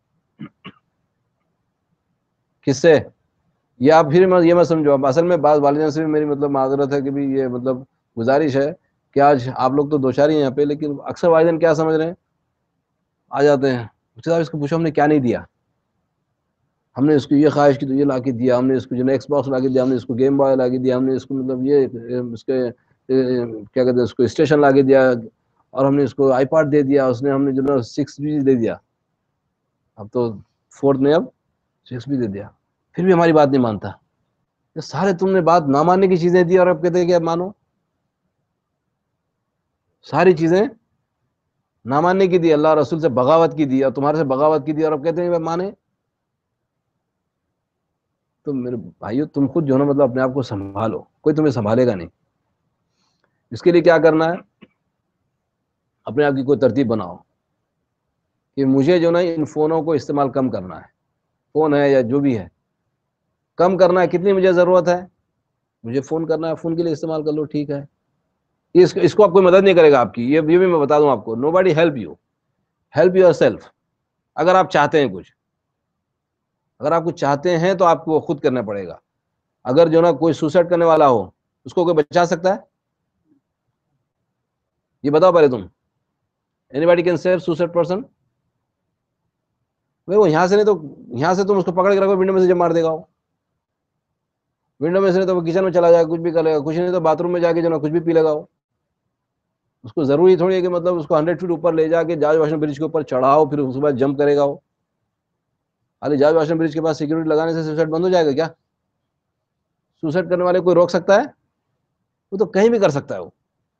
کس سے؟ یا پھر یہ میں سمجھو، اب اصل میں بعض والدین سے بھی میری مطلب معذرت ہے کہ بھی یہ مطلب گزارش ہے کہ آج آپ لوگ تو دو چار ہی ہیں یہاں پہ، لیکن اکثر والدین کیا سمجھ رہے ہیں، آ جاتے ہیں صاحب اس کو پوچھو ہم نے کیا نہیں دیا، ہم نے اس کو یہ خواہش کی تو یہ لا کے دیا، ہم نے اس کو جو ایکس باکس لا کے دیا، ہم نے اس کو گیم بوائے لا کے دیا، ہم نے اس کو مطلب یہ اس کے کیا کہتے ہیں اس کو اسٹیشن لا کے دیا، اور ہم نے اس کو آئی پاڈ دے دیا، اس نے ہم نے جو نا 6 بھی دے دیا، اب تو 4 نے اب 6 بھی دے دیا، پھر بھی ہماری بات نہیں مانتا. یہ سارے تم نے بات نہ ماننے کی چیزیں دی اور اب کہتے ہیں کہ اب مانو. ساری چیزیں نہ ماننے کی دی، اللہ رسول سے بغاوت کی دی اور تمہارے سے بغاوت کی دی اور اب کہتے ہیں کہ مانے. تو میرے بھائیو تم خود جو ہے نا مطلب اپنے آپ کو سنبھالو، کوئی تمہیں سنبھالے گا نہیں. اس کے لیے کیا کرنا ہے، اپنے آپ کی کوئی ترتیب بناؤ کہ مجھے جو نا ان فونوں کو استعمال کم کرنا ہے، فون ہے یا جو بھی ہے کم کرنا ہے. کتنی مجھے ضرورت ہے، مجھے فون کرنا ہے، فون کے لیے استعمال کر لو، ٹھیک ہے. اس کو آپ کوئی مدد نہیں کرے گا آپ کی، یہ بھی میں بتا دوں آپ کو. Nobody help you, help yourself. اگر آپ چاہتے ہیں کچھ، اگر آپ کچھ چاہتے ہیں تو آپ کو خود کرنا پڑے گا. اگر جو نا کوئی سوسائڈ کرنے والا ہو اس کو کوئی بچا سکتا ہے؟ یہ بتاؤ پہلے تم. Anybody can save suicide person? وہ یہاں سے نہیں تو یہاں سے تم اس کو پکڑ کے رکھو، ونڈو میں سے جب مار دے گا وہ. ونڈو میں سے نہیں تو وہ کچن میں چلا جائے، کچھ بھی کر لے گا، کچھ نہیں تو باتھ روم میں جا کے جو نا کچھ بھی پی لے گا وہ. اس کو ضروری تھوڑی ہے کہ مطلب اس کو 100 فٹ اوپر لے جا کے جارج واشنگٹن برج کے اوپر چڑھاؤ پھر اس کے بعد جمپ کرے گا وہ. خالی جارج واشنگٹن برج کے پاس سیکورٹی لگانے سے سوسائڈ بند ہو جائے گا کیا؟ سوسائڈ کرنے والے کوئی روک سکتا ہے؟ وہ تو کہیں بھی کر سکتا ہے وہ.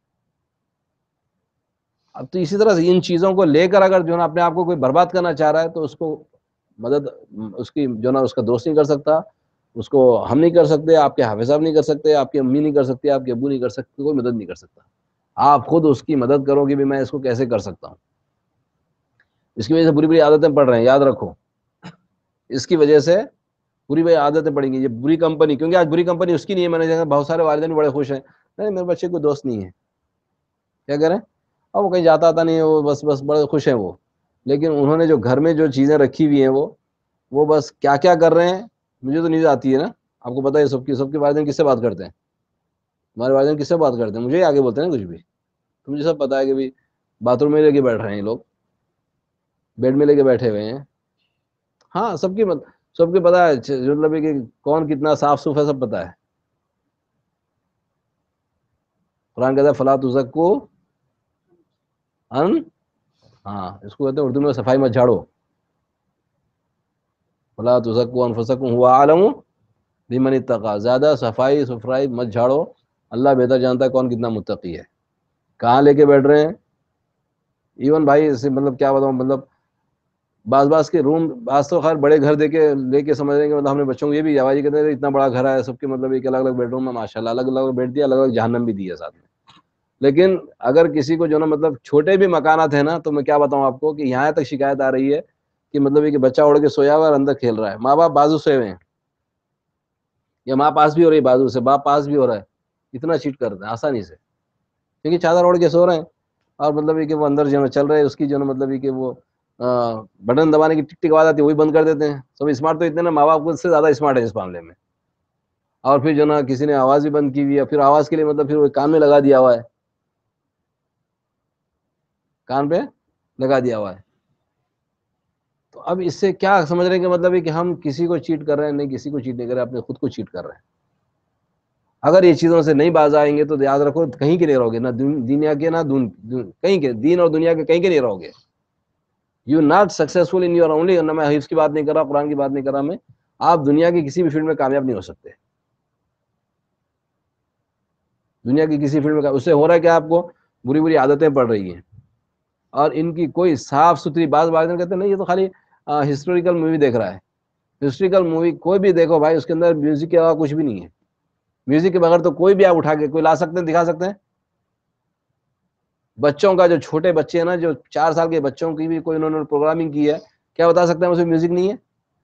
اب تو اسی طرح سے ان چیزوں کو لے کر اگر جو نا اپنے آپ کو کوئی برباد کرنا چاہ رہا ہے تو اس کو مدد اس کی جو نا اس کا دوست نہیں کر سکتا، اس کو ہم نہیں کر سکتے، آپ کے حافظ صاحب نہیں کر سکتے، آپ کی امی نہیں کر سکتے، آپ کے ابو نہیں کر سکتے، کوئی مدد نہیں کر سکتا. آپ خود اس کی مدد کرو کہ بھی میں اس کو کیسے کر سکتا ہوں. اس کی وجہ سے بری بری عادتیں پڑ رہے ہیں، یاد رکھو. اس کی وجہ سے بری بری عادتیں پڑیں گی، یہ بری کمپنی، کیونکہ آج بری کمپنی اس کی نہیں ہے. میں نے دیکھا بہت سارے والدین بڑے خوش ہیں، نہیں میرے بچے کو دوست نہیں ہے. کیا کریں؟ اور وہ کہیں جاتا آتا نہیں ہے، وہ بس بڑے خوش ہیں وہ. لیکن انہوں نے جو گھر میں جو چیزیں رکھی ہوئی ہیں وہ بس کیا کیا کر رہے ہیں مجھے تو نیند آتی ہے نا. آپ کو پتا ہے سب کے والدین کس سے بات کرتے ہیں؟ ہمارے والدین کس سے بات کرتے ہیں؟ مجھے ہی آگے بولتے ہیں نا کچھ بھی. تو مجھے سب پتا ہے کہ بھی باتھ روم میں لے کے بیٹھ رہے ہیں لوگ، بیڈ میں لے کے بیٹھے ہوئے ہیں. ہاں سب کے پتا ہے مطلب کہ کون کتنا صاف ستھرا ہے، سب پتا ہے. قرآن کہتا ہے فلا تزکو ہاں اس کو کہتے ہیں اردو میں صفائی مت جھاڑو. فلا تزکو انفسکم هو اعلم بمن اتقى، زیادہ صفائی ستھرائی مت جھاڑو، اللہ بہتر جانتا ہے کون کتنا متقی ہے. کہاں لے کے بیٹھ رہے ہیں؟ ایون بھائی اسے مطلب کیا بتاؤں، مطلب بعض کے روم، بعض تو خیر بڑے گھر لے کے سمجھ رہے ہیں کہ مطلب ہم نے بچوں کو یہ بھی آواز کہتے ہیں اتنا بڑا گھر ہے سب کے مطلب ایک الگ الگ بیڈ روم ہے، ماشاء اللہ الگ الگ بیڈ دیا، الگ الگ جہنم بھی دیا ساتھ میں. لیکن اگر کسی کو جو نا مطلب چھوٹے بھی مکانات ہیں نا، تو میں کیا بتاؤں آپ کو کہ یہاں تک شکایت آ رہی ہے کہ مطلب یہ کہ بچہ اڑ کے سویا ہوا اور اندر کھیل رہا ہے، ماں باپ بازو سوئے ہوئے ہیں، یا ماں پاس بھی ہو رہی ہے بازو سے، باپ پاس بھی ہو رہا ہے، اتنا چیٹ کرتے ہیں آسانی سے، کیونکہ چادر اوڑھ کے سو رہے ہیں. اور مطلب یہ کہ وہ اندر جو ہے چل رہے ہیں، اس کی جو ہے مطلب یہ کہ وہ بٹن دبانے کی ٹک ٹک آواز آتی ہے وہی بند کر دیتے ہیں. سب اسمارٹ تو اتنے نا، ماں باپ سے زیادہ اسمارٹ ہے اس معاملے میں. اور پھر جو نا کسی نے آواز بھی بند کی ہوئی ہے، پھر آواز کے لیے مطلب پھر وہ کان میں لگا دیا ہوا ہے، کان پہ لگا دیا ہوا ہے. تو اب اس سے کیا سمجھ رہے ہیں کہ مطلب ہے کہ ہم کسی کو چیٹ کر رہے ہیں؟ نہیں، کسی کو چیٹ نہیں کر رہے، اپنے خود کو چیٹ کر رہے ہیں. اگر یہ چیزوں سے نہیں باز آئیں گے تو یاد رکھو کہیں کے نہیں رہو گے، نہ دنیا کے نہ کہیں کے، دین اور دنیا کے کہیں کے نہیں رہو گے. You not successful in your only. نہ میں حفظ کی بات نہیں کر رہا، قرآن کی بات نہیں کر رہا میں. آپ دنیا کی کسی بھی فیلڈ میں کامیاب نہیں ہو سکتے. دنیا کی کسی فیلڈ میں اس سے ہو رہا ہے کہ آپ کو بری بری عادتیں پڑ رہی ہیں، اور ان کی کوئی صاف ستھری بات کہتے ہیں نہیں، یہ تو خالی ہسٹوریکل مووی دیکھ رہا ہے. ہسٹوریکل مووی کوئی بھی دیکھو بھائی، اس کے اندر میوزک کے علاوہ کچھ بھی نہیں ہے. میوزک کے بغیر تو کوئی بھی آپ اٹھا کے کوئی لا سکتے ہیں، دکھا سکتے ہیں. بچوں کا جو چھوٹے بچے ہیں نا، جو 4 سال کے بچوں کی بھی کوئی انہوں نے پروگرامنگ کی ہے، کیا بتا سکتے ہیں اس میں میوزک نہیں ہے؟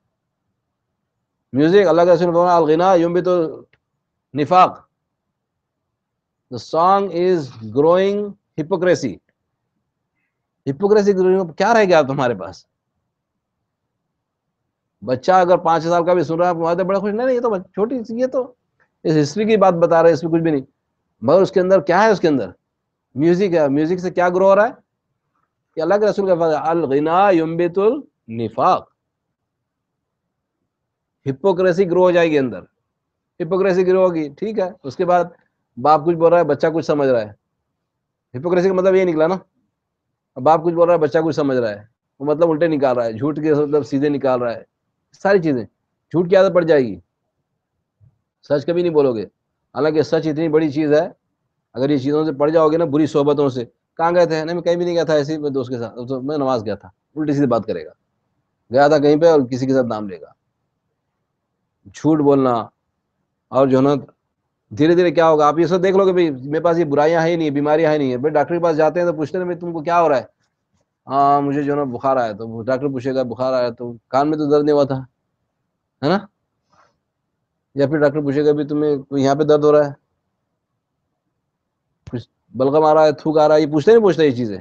میوزک اللہ کے رسول نے فرمایا الغنا ينبت النفاق. The song is growing hypocrisy. Hypocrisy کیا رہ گیا تمہارے پاس؟ بچہ اگر 5 سال کا بھی سن رہا ہے آپ بڑا خوش، نہیں یہ تو چھوٹی سی، یہ تو اس ہسٹری کی بات بتا رہے ہیں، اس میں کچھ بھی نہیں. مگر اس کے اندر کیا ہے؟ اس کے اندر میوزک ہے. میوزک سے کیا گرو ہو رہا ہے؟ کہ اللہ کے رسول کا فرمان الغنا ينبت النفاق. ہپوکریسی گرو ہو جائے گی اندر. ہپوکریسی گرو ہوگی، ٹھیک ہے. اس کے بعد باپ کچھ بول رہا ہے، بچہ کچھ سمجھ رہا ہے. ہپوکریسی کا مطلب یہ نکلا نا، باپ کچھ بول رہا ہے، بچہ کچھ سمجھ رہا ہے، وہ مطلب الٹے نکال رہا ہے، جھوٹ کے مطلب سیدھے نکال رہا ہے. ساری چیزیں جھوٹ کی عادت پڑ جائے گی، سچ کبھی نہیں بولو گے. حالانکہ سچ اتنی بڑی چیز ہے، اگر یہ چیزوں سے پڑ جاؤ گے نا، بری صحبتوں سے. کہاں گئے تھے؟ نہیں میں کہیں بھی نہیں گیا تھا، ایسے ہی میں دوست کے ساتھ، میں نماز گیا تھا. الٹی سیدھی بات کرے گا، گیا تھا کہیں پہ اور کسی کے ساتھ نام لے گا. جھوٹ بولنا. اور جو ہے نا دھیرے دھیرے کیا ہوگا، آپ یہ سب دیکھ لو گے بھائی میرے پاس یہ برائیاں ہیں ہی نہیں، بیماریاں ہیں نہیں ہے. بھائی ڈاکٹر کے پاس جاتے ہیں تو پوچھتے ہیں بھائی تم کو کیا ہو رہا ہے؟ ہاں مجھے جو ہے نا بخار آیا. تو ڈاکٹر پوچھے گا بخار آیا تو کان میں تو درد نہیں ہوا تھا، ہے نا؟ یا پھر ڈاکٹر پوچھے گا بھی تمہیں یہاں پہ درد ہو رہا ہے، کچھ بلغم آ رہا ہے، تھوک آ رہا ہے، یہ پوچھتے نہیں پوچھتے یہ چیزیں.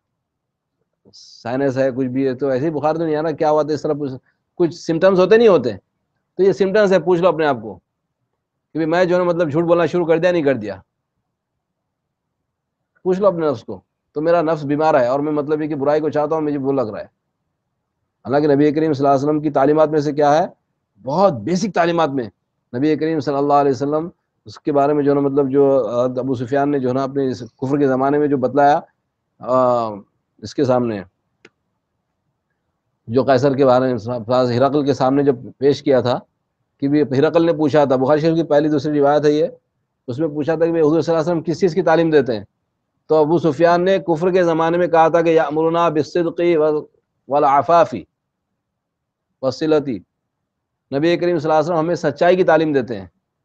سائنس ہے کچھ بھی ہے تو ایسے ہی بخار تو نہیں آ رہا، کیا ہوا تھا اس طرح کچھ سمٹمس ہوتے نہیں ہوتے. تو یہ سمٹمس ہے، پوچھ لو اپنے آپ کو کہ میں جو ہے نا مطلب جھوٹ بولنا شروع کر دیا نہیں کر دیا. پوچھ لو اپنے نفس کو. تو میرا نفس بیمار ہے اور میں مطلب یہ کہ برائی کو چاہتا ہوں، مجھے وہ لگ رہا ہے. حالانکہ نبی کریم صلی اللہ علیہ وسلم کی تعلیمات میں سے کیا ہے، بہت بیسک تعلیمات میں نبی کریم صلی اللہ علیہ وسلم اس کے بارے میں جو ہے نا مطلب جو ابو سفیان نے جو ہے نا اپنے کفر کے زمانے میں جو بتلایا اس کے سامنے، جو قیصر کے بارے میں ہرقل کے سامنے جو پیش کیا تھا، کہ بھی ہرقل نے پوچھا تھا، بخاری شریف کی پہلی دوسری روایت ہے یہ، اس میں پوچھا تھا کہ حضور صلی اللہ علیہ وسلم کس چیز کی تعلیم دیتے ہیں؟ تو ابو سفیان نے کفر کے زمانے میں کہا تھا کہ یأمرنا بالصدق والعفاف والصلۃ. نبی کریم صلی اللہ علیہ وسلم ہمیں سچائی کی تعلیم دیتے ہیں،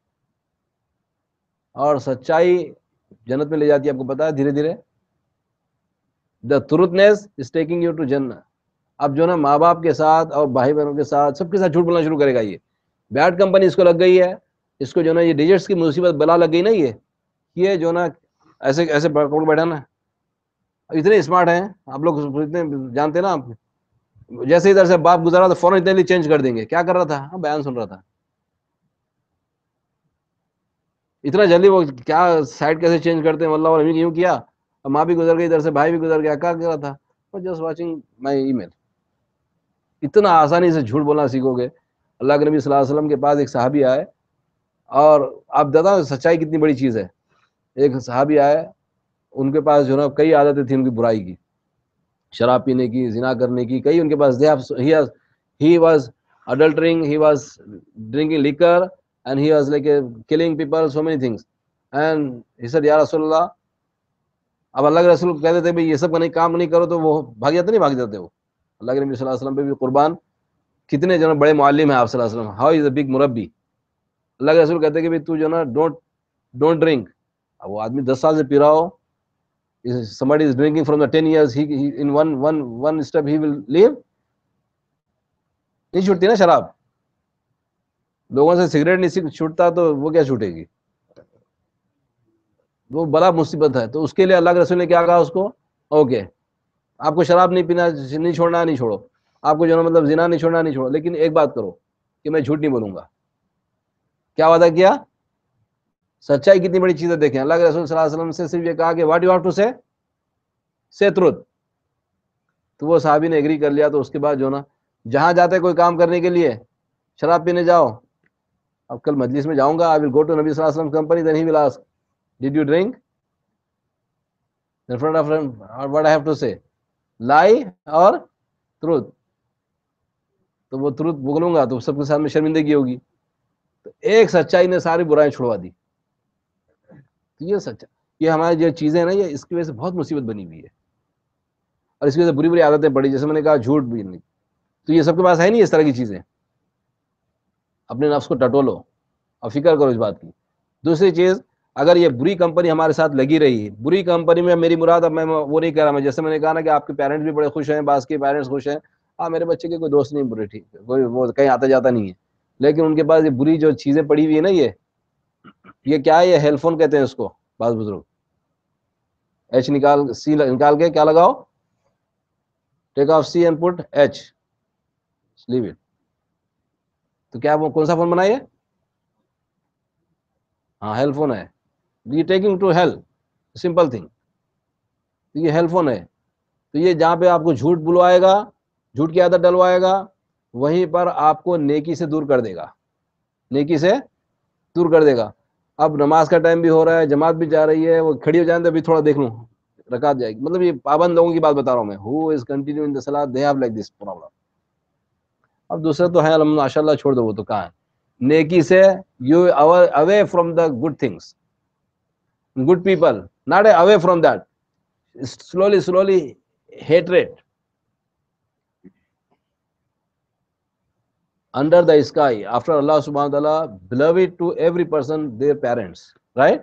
اور سچائی جنت میں لے جاتی ہے. آپ کو پتا ہے دھیرے دھیرے the truthness is taking you to جنت. اب جو نا ماں باپ کے ساتھ اور بھائی بہنوں کے ساتھ سب کے ساتھ جھوٹ بولنا شروع کرے گا. یہ بیڈ کمپنی اس کو لگ گئی ہے، اس کو جو نا یہ ڈیجٹس کی مصیبت بلا لگ گئی نا. یہ جو نا ایسے ایسے پکڑ بیٹھا نا، اتنے اسمارٹ ہیں آپ لوگ، اتنے جانتے نا آپ. جیسے ادھر سے باپ گزرا تو فوراً اتنے چینج کر دیں گے. کیا کر رہا تھا؟ ہاں بیان سن رہا تھا. اتنا جلدی وہ کیا سائڈ کیسے چینج کرتے ہیں، واللہ عالم یوں کیا. ماں بھی گزر گئی، ادھر سے بھائی بھی گزر گیا، کیا کر رہا تھا؟ Just watching my email. اتنا آسانی سے جھوٹ بولنا سیکھو گے. اللہ کے نبی صلی اللہ علیہ وسلم کے پاس ایک صحابی آئے، اور آپ بتا سچائی کتنی بڑی چیز ہے. ایک صحابی آئے، ان کے پاس جو نا کئی عادتیں تھیں ان کی برائی کی، شراب پینے کی، زنا کرنے کی، کئی ان کے پاس. he was adultering, he was drinking liquor, and he was like killing people, so many things. And he said یا رسول اللہ. اب اللہ کے رسول کہتے تھے بھائی یہ سب کا نہیں کام نہیں کرو تو وہ بھاگ جاتے نہیں بھاگ جاتے. وہ اللہ کے نبی صلی اللہ علیہ وسلم پہ بھی قربان، کتنے جو نا بڑے معلم ہیں آپ صلی اللہ علیہ وسلم. How is a big مربی. اللہ کے رسول کہتے ہیں کہ تو جو نا ڈونٹ ڈرنک. اب وہ آدمی 10 سال سے پی رہا ہو، somebody is drinking from the 10 years, he in one step he will leave. نہیں چھوٹتی نا شراب. لوگوں سے سگریٹ نہیں چھوٹتا تو وہ کیا چھوٹے گی؟ وہ بڑا مصیبت ہے. تو اس کے لیے اللہ کے رسول نے کیا کہا اس کو، اوکے آپ کو شراب نہیں پینا نہیں چھوڑنا نہیں چھوڑو، آپ کو جو نا مطلب زنا نہیں چھوڑنا نہیں چھوڑو، لیکن ایک بات کرو کہ میں جھوٹ نہیں بولوں گا. کیا وعدہ کیا؟ سچائی کتنی بڑی چیز ہے. دیکھیں اللہ کے رسول صلی اللہ علیہ وسلم سے صرف یہ کہا کہ what you have to say truth. تو وہ صحابی نے ایگری کر لیا. تو اس کے بعد جو نا جہاں جاتے کوئی کام کرنے کے لیے، شراب پینے جاؤ، اب کل مجلس میں جاؤں گا، I will go to نبی صلی اللہ علیہ وسلم company, then he will ask, did you drink? In front of him, what I have to say, lie or truth. تو وہ truth بولوں گا تو سب کے سامنے شرمندگی ہوگی. تو ایک سچائی نے ساری برائیں چھڑوا دی. تو یہ سچا، یہ ہماری جو چیزیں ہیں نا، یہ اس کی وجہ سے بہت مصیبت بنی ہوئی ہے، اور اس کی وجہ سے بری بری عادتیں پڑی. جیسے میں نے کہا جھوٹ بھی نہیں، تو یہ سب کے پاس ہے نہیں اس طرح کی چیزیں. اپنے نفس کو ٹٹولو اور فکر کرو اس بات کی. دوسری چیز, اگر یہ بری کمپنی ہمارے ساتھ لگی رہی, بری کمپنی میں میری مراد, اب میں وہ نہیں کہہ رہا, میں جیسے میں نے کہا نا کہ آپ کے پیرنٹس بھی بڑے خوش ہیں, بعض کے پیرنٹس خوش ہیں, ہاں میرے بچے کے کوئی دوست نہیں برے, ٹھیک ہے, کوئی وہ کہیں آتا جاتا نہیں ہے, لیکن ان کے پاس یہ بری جو چیزیں پڑی ہوئی ہے نا, یہ کیا ہے, یہ ہیل فون کہتے ہیں اس کو بعض بزرگ. ایچ نکال, سی نکال کے کیا لگاؤ, take off C and put H, leave it. تو کیا وہ کون سا فون بنائیے؟ ہاں ہیل فون ہے. یہ taking to hell, simple thing. یہ ہیل فون ہے. تو یہ جہاں پہ آپ کو جھوٹ بلوائے گا, جھوٹ کی عادت ڈلوائے گا, وہیں پر آپ کو نیکی سے دور کر دے گا, نیکی سے دور کر دے گا. اب نماز کا ٹائم بھی ہو رہا ہے, جماعت بھی جا رہی ہے, وہ کھڑی ہو جائیں تو ابھی تھوڑا دیکھ لوں, رکعت جائے گی. مطلب یہ پابند لوگوں کی بات بتا رہا ہوں میں, ہو از کنٹینیو ان دی صلاۃ, they have like this problem. اب دوسرے تو ہیں ماشاء اللہ, چھوڑ دو, وہ تو کہاں ہے. نیکی سے you away from the good things, good people, not away from that. Slowly hatred under the sky after Allah subhanahu wa ta'ala beloved to every person their parents, right?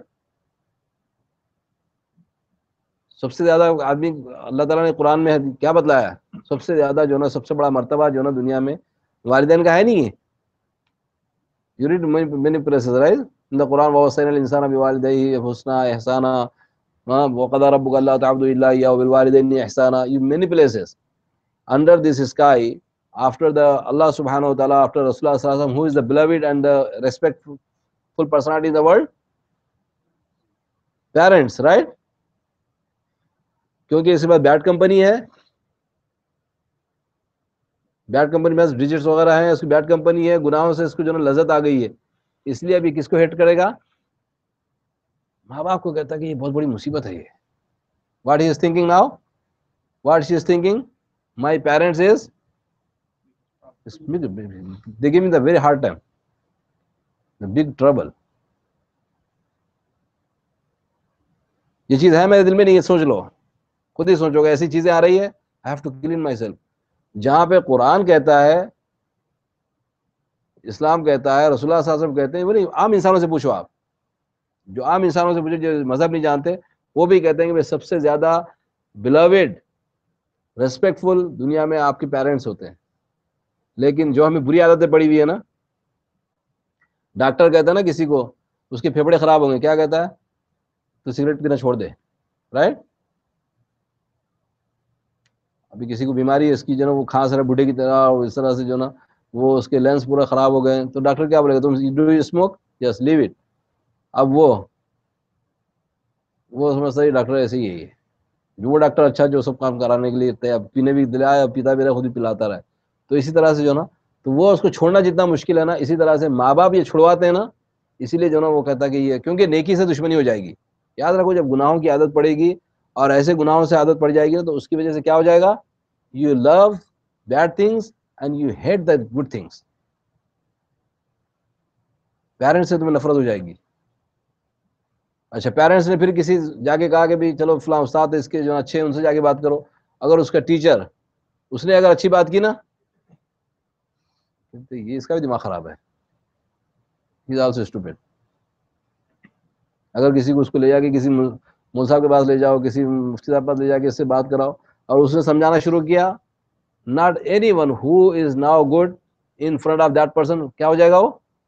سب سے زیادہ آدمی اللہ تعالیٰ نے قرآن میں کیا بتلایا ہے, سب سے زیادہ جو نا, سب سے بڑا مرتبہ جو نا دنیا میں والدین کا ہے نہیں ہے. You read many places, right? In the Quran, وَوَصَّيْنَا الْإِنسَانَ بِوَالِدَيْهِ حُسْنًا إِحْسَانًا وَقَضَىٰ رَبُّكَ أَلَّا تَعْبُدُوا إِلَّا إِيَّاهُ وَبِالْوَالِدَيْنِ إِحْسَانًا. You many places. Under this sky, after the Allah subhanahu wa ta'ala, after Rasulullah sallallahu alaihi wasallam, who is the beloved and the respectful personality in the world? Parents, right? کیونکہ اس کے بعد bad company ہے, bad company میں digits وغیرہ ہیں, اس کی bed company ہے, گناہوں سے اس کو جو نا لذت آ گئی ہے, اس لیے ابھی کس کو ہیٹ کرے گا؟ ماں باپ کو کہتا ہے کہ یہ بہت بڑی مصیبت ہے یہ. What he is thinking now, what she is thinking, my parents is they give me the very hard time, the big trouble. یہ چیز ہے میرے دل میں نہیں ہے, سوچ لو, خود ہی سوچو گے, ایسی چیزیں آ رہی ہے. I have to clean myself. جہاں پہ قرآن کہتا ہے, اسلام کہتا ہے, رسول اللہ صلی اللہ علیہ وسلم کہتے ہیں, وہ نہیں, عام انسانوں سے پوچھو, آپ جو عام انسانوں سے پوچھو جو مذہب نہیں جانتے, وہ بھی کہتے ہیں کہ سب سے زیادہ بلاوڈ ریسپیکٹفل دنیا میں آپ کے پیرنٹس ہوتے ہیں. لیکن جو ہمیں بری عادتیں پڑی ہوئی ہے نا, ڈاکٹر کہتا ہے نا کسی کو اس کے پھیپھڑے خراب ہوں گے, کیا کہتا ہے, تو سگریٹ پینا چھوڑ دے, رائٹ. ابھی کسی کو بیماری ہے, اس کی جو نا وہ کھانس رہا بوڑھے کی طرح, اور اس طرح سے جو نا وہ اس کے لینس پورا خراب ہو گئے, تو ڈاکٹر کیا بولے گا, تم do you smoke, yes leave it. اب وہ سمجھتا ہے ڈاکٹر ایسے ہی ہے, جو وہ ڈاکٹر اچھا جو سب کام کرانے کے لیے پینے بھی دلایا, پیتا بھی رہا, خود بھی پلاتا رہا. تو اسی طرح سے جو نا, تو وہ اس کو چھوڑنا جتنا مشکل ہے نا, اسی طرح سے ماں باپ یہ چھڑواتے ہیں نا, اسی لیے جو نا وہ کہتا ہے کہ یہ, کیونکہ نیکی سے دشمنی ہو جائے گی. یاد رکھو, جب گناہوں کی عادت پڑے گی اور ایسے گناہوں سے عادت پڑ جائے گی تو اس کی وجہ سے کیا ہو جائے گا, you love bad things and you hate the good things. Parents سے تمہیں نفرت ہو جائے گی. اچھا, پیرنٹس نے پھر کسی جا کے کہا کہ بھی چلو فلاں استاد اس کے جو اچھے ہیں ان سے جا کے بات کرو, اگر اس کا ٹیچر اس نے اگر اچھی بات کی نا, تو یہ اس کا بھی دماغ خراب ہے, ہی از آلسو اسٹوپڈ. اگر کسی کو اس کو لے جا کے کسی مول صاحب کے پاس لے جاؤ, کسی مفتی صاحب کے پاس لے جا کے اس سے بات کراؤ, اور اس نے سمجھانا شروع کیا, not anyone who is now good in front of that person, کیا ہو جائے گا,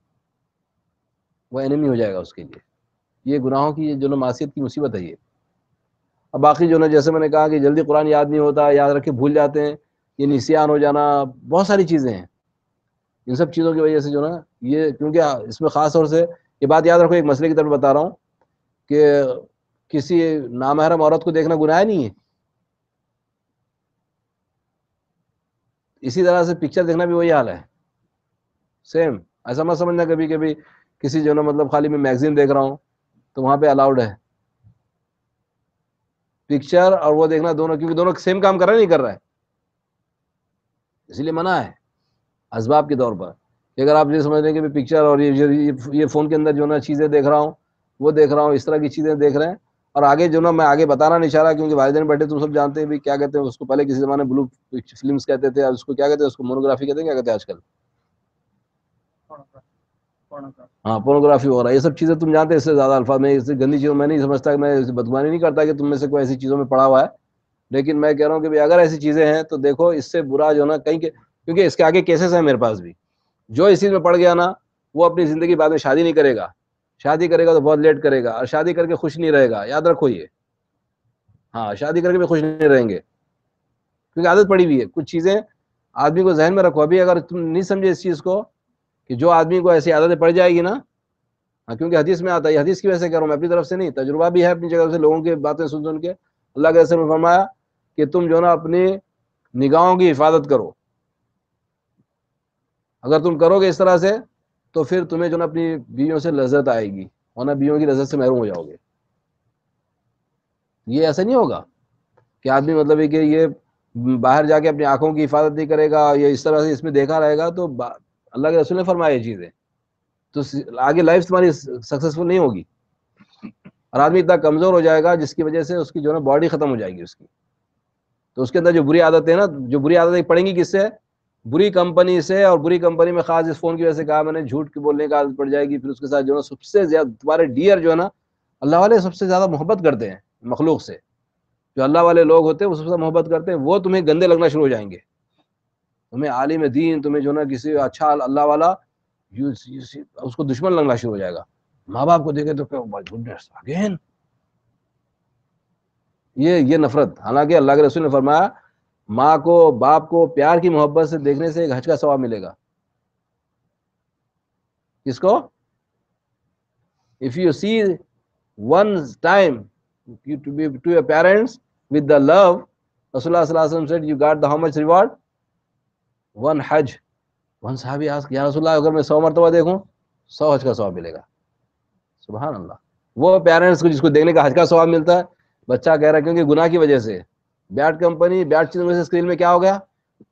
وہ انیمی ہو جائے گا اس کے لیے. یہ گناہوں کی جو نا معصیت کی مصیبت ہے یہ. اب باقی جو نا, جیسے میں نے کہا کہ جلدی قرآن یاد نہیں ہوتا, یاد رکھ کے بھول جاتے ہیں, یہ نسیان ہو جانا, بہت ساری چیزیں ہیں. ان سب چیزوں کی وجہ سے جو نا یہ, کیونکہ اس میں خاص طور سے یہ بات یاد رکھو, ایک مسئلے کی طرف بتا رہا ہوں کہ کسی نامحرم عورت کو دیکھنا گناہ نہیں ہے. اسی طرح سے پکچر دیکھنا بھی وہی حال ہے, سیم. ایسا مت سمجھنا کبھی کبھی کسی جو نا مطلب خالی میں میگزین دیکھ رہا ہوں تو وہاں پہ الاؤڈ ہے پکچر اور وہ دیکھنا دونوں, کیونکہ دونوں سیم کام کر رہا ہے, نہیں کر رہا ہے, اسی لیے منع ہے اسباب کے طور پر. کہ اگر آپ یہ سمجھ رہے ہیں کہ پکچر اور یہ فون کے اندر جو نا چیزیں دیکھ رہا ہوں, وہ دیکھ رہا ہوں, اس طرح کی چیزیں دیکھ رہے ہیں, اور آگے جو نا میں آگے بتانا نہیں چاہ رہا, کیونکہ والدین بیٹھے تم سب جانتے ہیں بھی کیا کہتے ہیں اس کو, پہلے کسی زمانے بلو فلمس کہتے تھے, اور اس کو کیا کہتے ہیں, اس کو مونوگرافی کہتے ہیں, کیا کہتے ہیں آج کل, ہاں پورنوگرافی ہو رہا ہے، یہ سب چیزیں تم جانتے ہیں، اس سے زیادہ الفاظ میں اس سے گندی چیزوں میں نہیں سمجھتا کہ میں بدگمانی نہیں کرتا کہ تم میں سے کوئی ایسی چیزوں میں پڑا ہوا ہے، لیکن میں کہہ رہا ہوں کہ اگر ایسی چیزیں ہیں تو دیکھو اس سے برا جو نا کہیں کیونکہ اس کے آگے کیسز ہیں میرے پاس بھی، جو اس چیز میں پڑ گیا نا وہ اپنی زندگی بعد میں شادی نہیں کرے گا، شادی کرے گا تو بہت لیٹ کرے گا، اور شادی کر کے خوش نہیں رہے گا، یاد رکھو یہ، ہاں شادی کر کے بھی خوش نہیں رہیں گے، کیونکہ عادت پڑی ہوئی ہے کچھ چیزیں، آدمی کو ذہن میں رکھو، ابھی اگر تم نہیں سمجھے اس چیز کو کہ جو آدمی کو ایسی عادتیں پڑ جائے گی نا، ہاں کیونکہ حدیث میں آتا ہے، حدیث کی وجہ سے کہہ رہا ہوں میں، اپنی طرف سے نہیں، تجربہ بھی ہے اپنی جگہ سے، لوگوں کی باتیں سن کے اللہ کے رسول نے فرمایا کہ تم جو نا اپنی نگاہوں کی حفاظت کرو، اگر تم کرو گے اس طرح سے تو پھر تمہیں جو نا اپنی بیویوں سے لذت آئے گی، ورنہ بیویوں کی لذت سے محروم ہو جاؤ گے۔ یہ ایسا نہیں ہوگا کہ آدمی مطلب ہے کہ یہ باہر جا کے اپنی آنکھوں کی حفاظت نہیں کرے گا، یہ اس طرح سے اس میں دیکھا رہے گا تو اللہ کے رسول نے فرمایا یہ چیزیں، تو آگے لائف تمہاری سکسیسفل نہیں ہوگی، اور آدمی اتنا کمزور ہو جائے گا جس کی وجہ سے اس کی جو ہے نا باڈی ختم ہو جائے گی اس کی، تو اس کے اندر جو بری عادتیں نا، جو بری عادتیں پڑیں گی کس سے؟ بری کمپنی سے، اور بری کمپنی میں خاص اس فون کی وجہ سے کہا میں نے، جھوٹ کی بولنے کا عادت پڑ جائے گی، پھر اس کے ساتھ جو ہے نا سب سے زیادہ تمہارے ڈیئر جو ہے نا، اللہ والے سب سے زیادہ محبت کرتے ہیں مخلوق سے، جو اللہ والے لوگ ہوتے ہیں وہ سب سے محبت کرتے ہیں، وہ تمہیں گندے لگنا شروع ہو جائیں گے، تمہیں عالم دین، تمہیں جو نا کسی اچھا اللہ والا اس کو دشمن لگنا شروع ہو جائے گا، ماں باپ کو دیکھے تو گڈنس اگین، یہ نفرت، حالانکہ اللہ کے رسول نے فرمایا ماں کو باپ کو پیار کی محبت سے دیکھنے سے ایک حج کا ثواب ملے گا، کس کو؟ if you see one time to your parents with the love, Rasulullah sallallahu alaihi wasallam said you got the how much reward? One hajj. One sahabi asked ya Rasulullah اگر میں 100 مرتبہ دیکھوں 100 حج کا ثواب ملے گا، سبحان اللہ، وہ پیرنٹس کو جس کو دیکھنے کا حج کا ثواب ملتا ہے، بچہ کہہ رہا ہے کیونکہ گناہ کی وجہ سے، بیڈ کمپنی بیڈ چیزوں میں سے اسکرین میں کیا ہو گیا،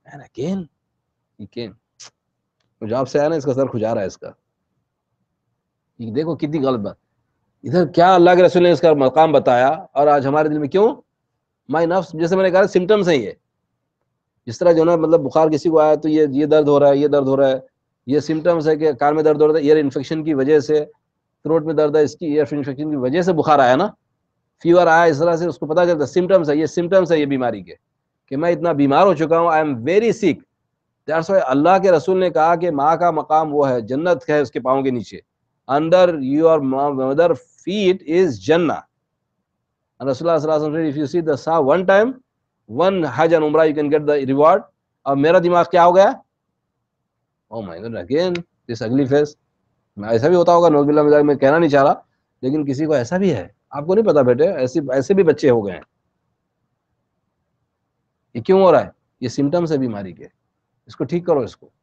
جو آپ سے آیا نا اس کا سر کھجا رہا ہے اس کا، دیکھو کتنی غلط بات، ادھر کیا اللہ کے رسول نے اس کا مقام بتایا، اور آج ہمارے دل میں کیوں مائی نفس، جیسے میں نے کہا سمٹمس ہیں یہ، جس طرح جو نا مطلب بخار کسی کو آیا تو یہ درد ہو رہا ہے، یہ درد ہو رہا ہے، یہ سمٹمس ہے کہ کان میں درد ہو رہا ہے، ایئر انفیکشن کی وجہ سے، تھروٹ میں درد ہے، اس کی ایئر انفیکشن کی وجہ سے بخار آیا نا، فیور آیا، اس طرح سے اس کو پتا چلتا سمٹمس ہے، یہ سمٹمس ہے یہ بیماری کے، کہ میں اتنا بیمار ہو چکا ہوں، I am very sick, that's why اللہ کے رسول نے کہا کہ ماں کا مقام وہ ہے، جنت ہے اس کے پاؤں کے نیچے، under your mother feet is Jannah. And Rasulullah sallallahu alaihi wasallam said, if you see the saw one time, one Hajj and Umrah, you can get the reward. اب میرا دماغ کیا ہو گیا؟ oh my God, again this ugly face. ایسا بھی ہوتا ہوگا، نوز باللہ، میں کہنا نہیں چاہ رہا، لیکن کسی کو ایسا بھی ہے، آپ کو نہیں پتا بیٹے، ایسے بھی بچے ہو گئے ہیں، یہ کیوں ہو رہا ہے؟ یہ سمٹمس ہے بیماری کے، اس کو ٹھیک کرو اس کو،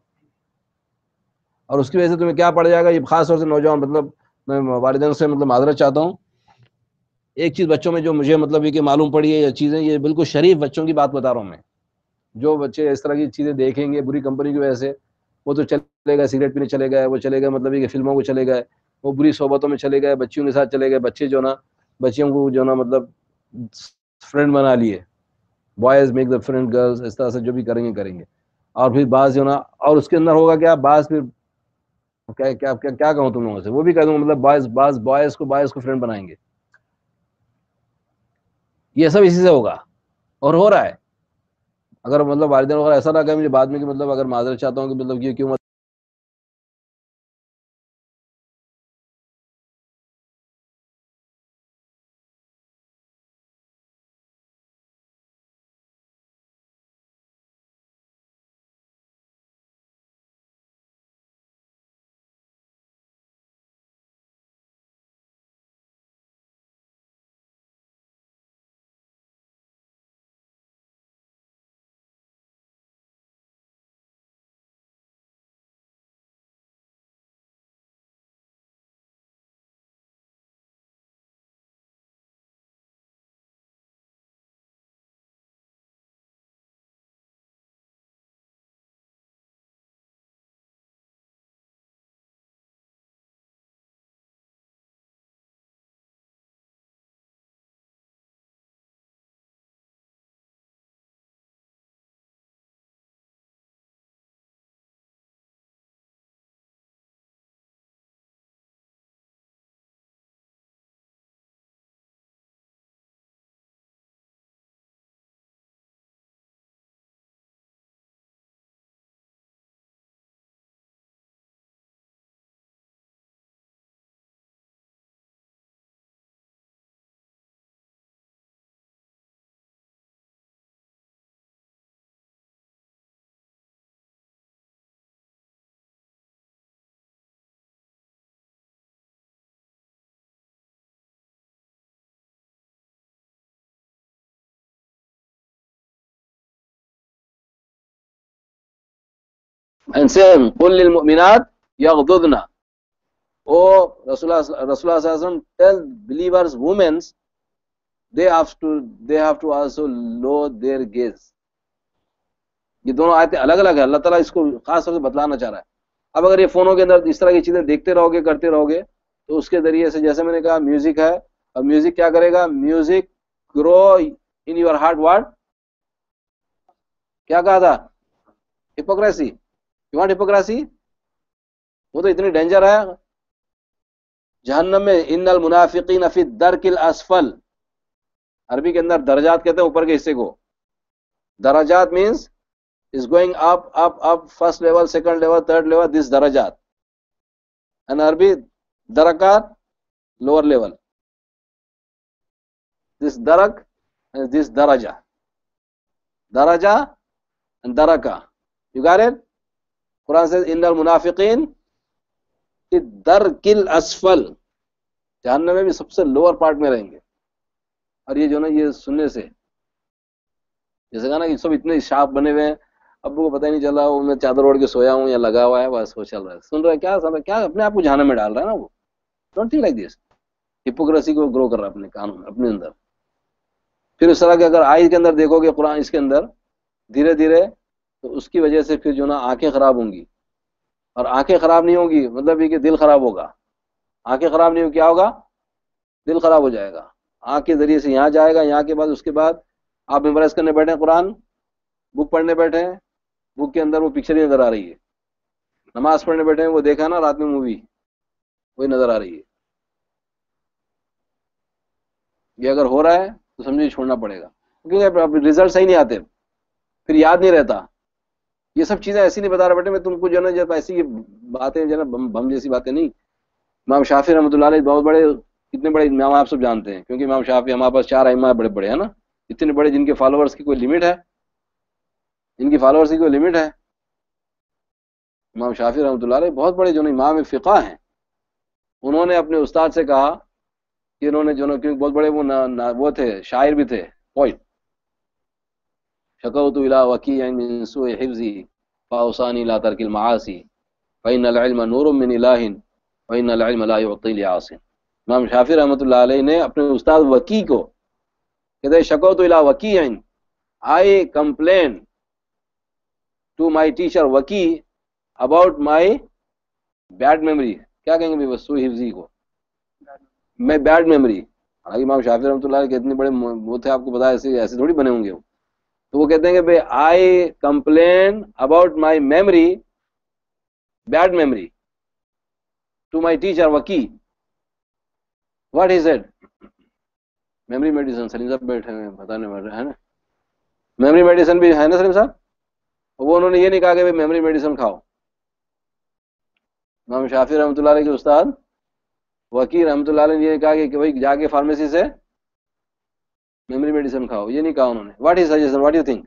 اور اس کی وجہ سے تمہیں کیا پڑ جائے گا، یہ خاص طور سے نوجوان، مطلب میں والدین سے مطلب معذرت چاہتا ہوں، ایک چیز بچوں میں جو مجھے مطلب یہ کہ معلوم پڑی ہے، یہ چیزیں یہ بالکل شریف بچوں کی بات بتا رہا ہوں میں، جو بچے اس طرح کی چیزیں دیکھیں گے بری کمپنی کی وجہ سے، وہ تو چلے گئے سگریٹ پینے چلے گئے، وہ چلے گئے مطلب یہ کہ فلموں کو چلے گئے، وہ بری صحبتوں میں چلے گئے، بچیوں کے ساتھ چلے گئے، بچے جو نا بچیوں کو جو نا مطلب فرینڈ بنا لیے، boys make the friend girls, اس طرح سے جو بھی کریں گے، اور پھر بعض جو نا، اور اس کے اندر ہوگا کیا، بعض پھر کیا کہوں تم لوگوں سے، وہ بھی کہہ دوں مطلب بعض بوائز کو فرینڈ بنائیں گے، یہ سب اسی سے ہوگا، اور ہو رہا ہے، اگر مطلب والدین وغیرہ ایسا نہ کہ مجھے بعد میں کہ مطلب اگر معذرت چاہتا ہوں کہ مطلب یہ کیوں and say قل للمؤمنات يغضضن. Oh Rasulullah sallallahu alaihi wasallam, tell believers women they have to also lower their gaze. یہ دونوں آیتیں الگ الگ ہے، اللہ تعالیٰ اس کو خاص طور سے بتلانا چاہ رہا ہے. اب اگر یہ فونوں کے اندر اس طرح کی چیزیں دیکھتے رہو گے کرتے رہو گے تو اس کے ذریعے سے جیسے میں نے کہا میوزک ہے، اور میوزک کیا کرے گا؟ Music grow in your heart. What کیا کہا تھا؟ ہپوکریسی. You want hypocrisy? وہ تو اتنی ڈینجر ہے جہنم میں. ان المنافقین فی الدرک الاسفل. عربی کے اندر درجات کہتے ہیں اوپر کے حصے کو. درجات means is going up, first level, second level, third level, this darajat. And Arabic, darakat, lower level. This darak and this daraja. Daraja and daraka. You got it? Quran says, innal munafiqeen fi darkil asfal. جہنم میں بھی سب سے lower part میں رہیں گے. اور یہ جو نا یہ سننے سے جیسے کہا نا کہ سب اتنے شارپ بنے ہوئے ہیں، ابو کو پتہ ہی نہیں چل رہا وہ میں چادر اوڑھ کے سویا ہوں یا لگا ہوا ہے، بس وہ چل رہا ہے، سن رہا ہے، کیا سن رہا ہے، کیا اپنے آپ کو جہنم میں ڈال رہا ہے نا وہ. Don't think like this. Hypocrisy کو گرو کر رہا ہے اپنے قانون اپنے اندر. پھر اس طرح کے اگر آئز کے اندر دیکھو گے قرآن اس کے اندر دھیرے دھیرے تو اس کی وجہ سے پھر جو نا آنکھیں خراب ہوں گی. اور آنکھیں خراب نہیں ہوں گی مطلب یہ کہ دل خراب ہوگا. آنکھیں خراب نہیں ہوں کیا ہوگا؟ دل خراب ہو جائے گا. آنکھ کے ذریعے سے یہاں جائے گا، یہاں کے بعد اس کے بعد آپ میمورائز کرنے بیٹھے قرآن، بک پڑھنے بیٹھے ہیں، بک کے اندر وہ پکچر ہی نظر آ رہی ہے. نماز پڑھنے بیٹھے ہیں، وہ دیکھا نا رات میں مووی، وہی نظر آ رہی ہے. یہ اگر ہو رہا ہے تو سمجھو یہ چھوڑنا پڑے گا، کیونکہ اب ریزلٹ صحیح نہیں آتے، پھر یاد نہیں رہتا. یہ سب چیزیں ایسی نہیں بتا رہا بیٹے میں تم کو جو ہے نا، جب ایسی باتیں جو ہے نا بم جیسی باتیں نہیں. امام شافعی رحمۃ اللہ علیہ بہت بڑے، کتنے بڑے امام آپ سب جانتے ہیں، کیونکہ امام شافعی ہمارے پاس 4 ائمہ بڑے بڑے ہیں نا، اتنے بڑے جن کے فالوورز کی کوئی لمٹ ہے، ان کی فالوورز کی کوئی لمٹ ہے. امام شافعی رحمۃ اللہ علیہ بہت بڑے جو نا امام فقہ ہیں. انہوں نے اپنے استاد سے کہا کہ انہوں نے جو نا کیونکہ بہت بڑے وہ تھے، شاعر بھی تھے، پوئٹ. شکوت الی وکیع من سوء حفظی فاوصانی لا ترک المعاصی فإن العلم نور من الہ وإن العلم لا يعطی لعاص. امام شافعی رحمۃ اللہ علیہ نے اپنے استاد وکیع کو کہتے ہیں شکوت الی وکیع، I complain to my teacher وکیع about my bad memory. کیا کہیں گے سوء حفظی کو؟ میں بیڈ میموری. حالانکہ امام شافعی رحمۃ اللہ علیہ کے اتنے بڑے وہ تھے، آپ کو پتا ایسے تھوڑی بنے ہوں گے. تو وہ کہتے ہیں کہ بھائی I complain about my memory, bad memory, to my teacher Waki. What is it? Memory medicine. Salim صاحب بیٹھے ہوئے بتانے والے ہے نا، میموری میڈیسن بھی ہے نا سلیم صاحب. وہ انہوں نے یہ نہیں کہا کہ میموری میڈیسن کھاؤ. امام شافعی رحمۃ اللہ علیہ کے استاد وکیل رحمۃ اللہ علیہ نے یہ کہا کہ بھائی جا کے فارمیسی سے میموری میڈیسن کھاؤ. یہ نہیں کہا انہوں نے. What is suggestion? What you think?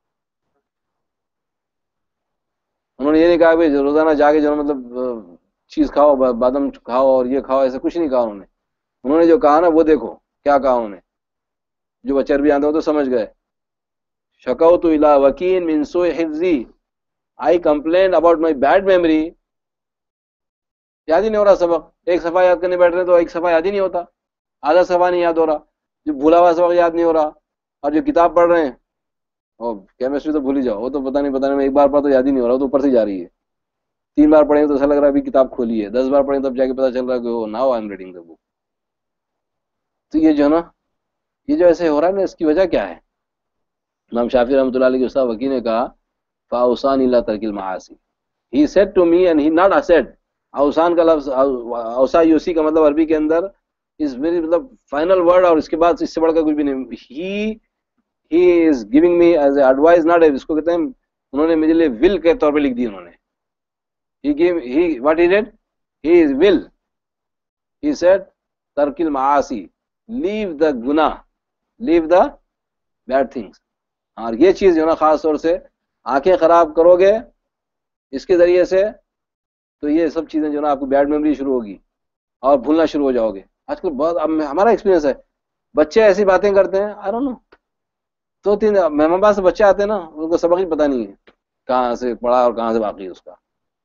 انہوں نے یہ نہیں کہا کہ روزانہ جا کے جو مطلب چیز کھاؤ، بادام کھاؤ اور یہ کھاؤ، ایسا کچھ نہیں کہا انہوں نے. انہوں نے جو کہا نا وہ دیکھو کیا کہا انہوں نے. جو بچے عربی آتے ہو تو سمجھ گئے. شکوت الی وکیع من سوء حفظی، I complain about my bad memory. یاد ہی نہیں ہو رہا سبق. ایک صفحہ یاد کرنے بیٹھ رہے تو ایک صفحہ یاد ہی نہیں ہوتا، آدھا صفحہ نہیں یاد ہو رہا، جو بھولا ہوا سبق یاد نہیں ہو رہا. اور جو کتاب پڑھ رہے ہیں اور کیمسٹری تو بھول ہی جاؤ، وہ تو پتہ نہیں میں ایک بار پڑھ تو یاد ہی نہیں ہو رہا، وہ تو اوپر سے جا رہی ہے. 3 بار پڑھیں تو ایسا لگ رہا ہے ابھی کتاب کھولی ہے، 10 بار پڑھیں تب جا کے پتہ چل رہا ہے کہ now I am reading the book. تو یہ جو ہے نا، یہ جو ایسے ہو رہا ہے نا، اس کی وجہ کیا ہے؟ امام شافعی رحمۃ اللہ علیہ کے استاد وکیع نے کہا فاوصانی لا ترک المعاصی. He said to me and he not said. اوسان کا لفظ اوسا یوسی کا مطلب عربی کے اندر اس میری مطلب فائنل ورڈ، اور اس کے بعد اس سے بڑھ کر کچھ بھی نہیں. He is giving me as a advise, not اس کو کہتے ہیں انہوں نے میرے لیے ول کے طور پہ لکھ دی. انہوں نے what is it? He is will. He said ترک المعاصی، لیو دا گناہ، لیو دا بیڈ تھنگس. اور یہ چیز جو ہے نا خاص طور سے آنکھیں خراب کرو گے اس کے ذریعے سے تو یہ سب چیزیں جو ہے نا آپ کو بیڈ میموری شروع ہوگی اور بھولنا شروع ہو جاؤ گے. آج کل بہت ہمارا ایکسپیرینس ہے، بچے ایسی باتیں کرتے ہیں. آئی ڈونٹ نو، 2-3 مہمان سے بچے آتے ہیں نا، ان کو سبق ہی پتہ نہیں ہے. کہاں سے پڑھا اور کہاں سے باقی اس کا.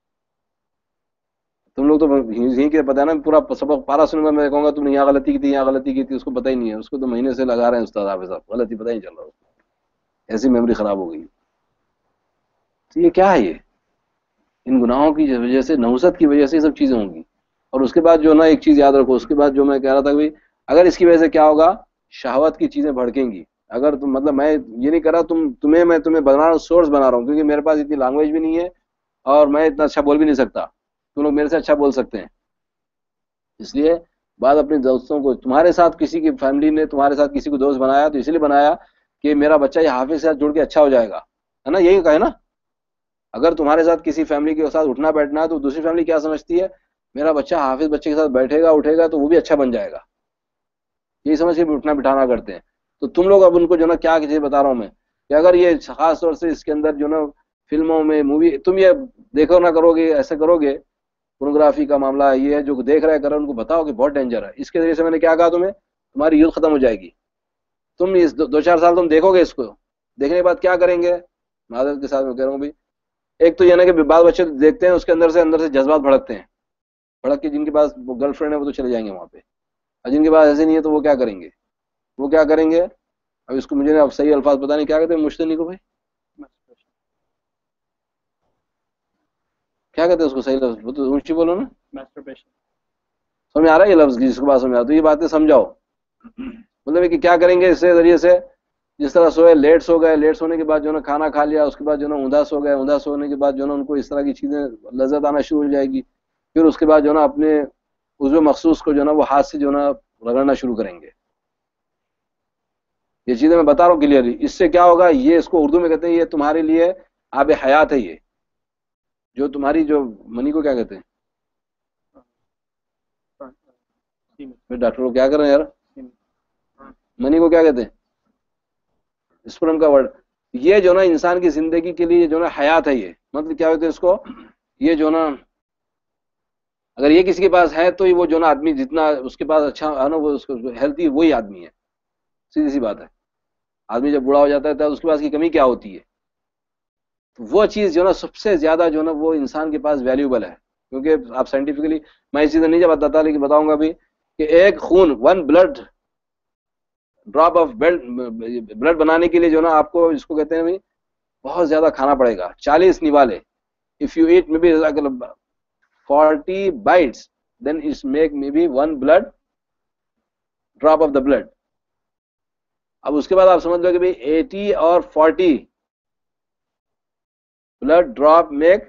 تم لوگ تو یہیں کے پتہ ہے نا پورا سبق پارا سنوں گا میں کہوں گا تم نے یہاں غلطی کی تھی یہاں غلطی کی تھی, اس کو پتہ ہی نہیں ہے, اس کو تو مہینے سے لگا رہے ہیں استاد حافظ صاحب, غلطی پتہ ہی نہیں چل رہا, ایسی میموری خراب ہو گئی. تو یہ کیا ہے, یہ ان گناہوں کی وجہ سے, نحوست کی وجہ سے یہ سب چیزیں ہوں گی. اور اس کے بعد جو نا ایک چیز یاد رکھو, اس کے بعد جو میں کہہ رہا تھا کہ اگر اس کی وجہ سے کیا ہوگا, شہوت کی چیزیں بھڑکیں گی. اگر تم مطلب میں یہ نہیں کر رہا میں تمہیں بنا رہا ہوں, سورس بنا رہا ہوں, کیونکہ میرے پاس اتنی لینگویج بھی نہیں ہے اور میں اتنا اچھا بول بھی نہیں سکتا, تم لوگ میرے سے اچھا بول سکتے ہیں. اس لیے بعد اپنے دوستوں کو, تمہارے ساتھ کسی کی فیملی نے تمہارے ساتھ کسی کو دوست بنایا تو اس لیے بنایا کہ میرا بچہ یہ حافظ کے ساتھ جڑ کے اچھا ہو جائے گا, ہے نا, یہی کہا ہے نا. اگر تمہارے ساتھ کسی فیملی کے ساتھ اٹھنا بیٹھنا ہے تو دوسری فیملی کیا سمجھتی ہے, میرا بچہ حافظ بچے کے ساتھ بیٹھے گا اٹھے گا تو وہ بھی اچھا بن جائے گا, یہی سمجھ کے بھی اٹھنا بٹھانا کرتے ہیں. تو تم لوگ اب ان کو جو نا کیا چیز بتا رہا ہوں میں, کہ اگر یہ خاص طور سے اس کے اندر جو نا فلموں میں مووی تم یہ دیکھو نہ کرو گے, ایسے کرو گے, پورنوگرافی کا معاملہ یہ ہے جو دیکھ رہے کرو ان کو بتاؤ کہ بہت ڈینجر ہے. اس کے ذریعے سے میں نے کیا کہا تمہیں, تمہاری یوتھ ختم ہو جائے گی. تم اس 2-4 سال تم دیکھو گے, اس کو دیکھنے کے بعد کیا کریں گے, معذرت کے ساتھ میں کہہ رہا ہوں بھائی, ایک تو یہ نا کہ بعض بچے دیکھتے ہیں اس کے اندر سے جذبات بھڑکتے ہیں, بھڑک کے جن کے پاس وہ گرل فرینڈ ہے وہ تو چلے جائیں گے وہاں پہ, اور جن کے پاس ایسے نہیں ہے تو وہ کیا کریں گے, اب اس کو مجھے اب صحیح الفاظ پتہ نہیں کیا کہتے ہیں مشتنی کو, بھائی کیا کہتے ہیں اس کو صحیح لفظ, وہ تو اونچی بولو نا, سمجھ آ رہا ہے یہ لفظ, جس کو بات سمجھ آ رہا تو یہ باتیں سمجھاؤ. مطلب کہ کیا کریں گے اس سے ذریعے سے, جس طرح سوئے لیٹ سو گئے, لیٹ سونے کے بعد جو نا کھانا کھا لیا, اس کے بعد جو نا اوندا سو گئے, اوندا سونے کے بعد جو نا ان کو اس طرح کی چیزیں لذت آنا شروع ہو جائے گی. پھر اس کے بعد جو نا اپنے عضو مخصوص کو جو نا وہ ہاتھ سے جو نا رگڑنا شروع کریں گے. یہ چیزیں میں بتا رہا ہوں کلیئرلی. اس سے کیا ہوگا, یہ اس کو اردو میں کہتے ہیں یہ تمہارے لیے آب حیات ہے, یہ جو تمہاری جو منی کو کیا کہتے ہیں, ڈاکٹر لوگ کیا کر رہے ہیں یار, منی کو کیا کہتے ہیں, اسپرم کا ورڈ. یہ جو نا انسان کی زندگی کے لیے جو نا حیات ہے, یہ مطلب کیا ہوتا ہے اس کو, یہ جو نا اگر یہ کسی کے پاس ہے تو وہ جو نا آدمی جتنا اس کے پاس اچھا ہے نا, وہ اس کو ہیلتھی وہی آدمی ہے, سیدھی سی بات ہے. آدمی جب بوڑھا ہو جاتا ہے تو اس کے پاس کی کمی کیا ہوتی ہے, تو وہ چیز جو نا سب سے زیادہ جو نا وہ انسان کے پاس ویلیوبل ہے. کیونکہ آپ سائنٹیفکلی, میں اس چیزیں نہیں جب بتاتا لیکن بتاؤں گا بھی, کہ ایک خون 1 بلڈ ڈراپ آف بلڈ بنانے کے لیے جو نا آپ کو اس کو کہتے ہیں بھی بہت زیادہ کھانا پڑے گا, 40 نوالے. if you eat maybe like 40 bites then it's make maybe 1 blood drop of the blood. اب اس کے بعد آپ سمجھ لو کہ بھائی 80 اور 40 blood drop make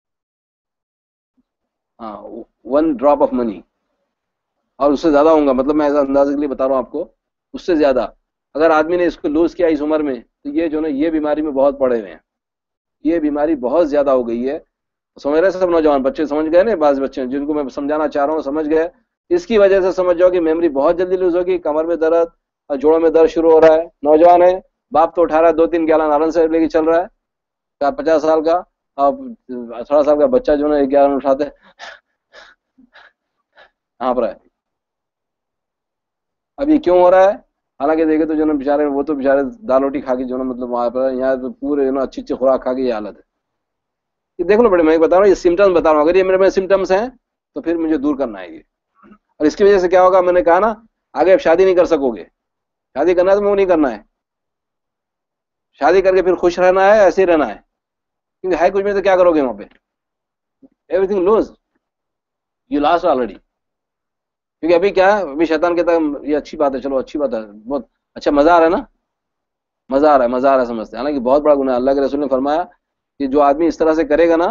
1 drop of منی, اور اس سے زیادہ ہوں گا, مطلب میں ایسا اندازے کے لیے بتا رہا ہوں آپ کو, اس سے زیادہ اگر آدمی نے اس کو لوز کیا اس عمر میں تو یہ جو نا یہ بیماری میں بہت پڑے ہوئے ہیں, یہ بیماری بہت زیادہ ہو گئی ہے. سمجھ رہے سب نوجوان بچے, سمجھ گئے نا, بعض بچے جن کو میں سمجھانا چاہ رہا ہوں سمجھ گئے. اس کی وجہ سے سمجھ جاؤ کہ میموری بہت جلدی لوز ہوگی, کمر میں درد اور جوڑوں میں درد شروع ہو رہا ہے. نوجوان ہے, باپ تو اٹھا رہا ہے 2-3 گیلن آرن سے لے کے چل رہا ہے, 50 سال کا, اور 18 سال کا بچہ جو نا 1 گیلن اٹھاتے ہانپ رہا ہے. اب یہ کیوں ہو رہا ہے, حالانکہ دیکھے تو جو نا بیچارے وہ تو بیچارے دال روٹی کھا کے جو نا مطلب وہاں پر یہاں تو پورے جو نا اچھی اچھی خوراک کھا کے یہ حالت ہے. یہ دیکھ لو بڑے, میں بتا رہا ہوں یہ سمٹمس بتا رہا ہوں, اگر یہ میرے میں سمٹمس ہیں تو پھر مجھے دور کرنا ہے یہ. اور اس کی وجہ سے کیا ہوگا, میں نے کہا نا آگے آپ شادی نہیں کر سکو گے. شادی کرنا ہے تو وہ نہیں کرنا ہے, شادی کر کے پھر خوش رہنا ہے, ایسے ہی رہنا ہے, کیونکہ ہے کچھ میں تو کیا کرو گے وہاں پہ, everything lose, you lost already. کیونکہ ابھی کیا ہے, ابھی شیطان کہتا ہے یہ اچھی بات ہے, چلو اچھی بات ہے, بہت اچھا مزہ آ رہا ہے نا, مزہ آ رہا ہے سمجھتے ہیں, حالانکہ بہت بڑا گناہ. اللہ کے رسول نے فرمایا کہ جو آدمی اس طرح سے کرے گا نا,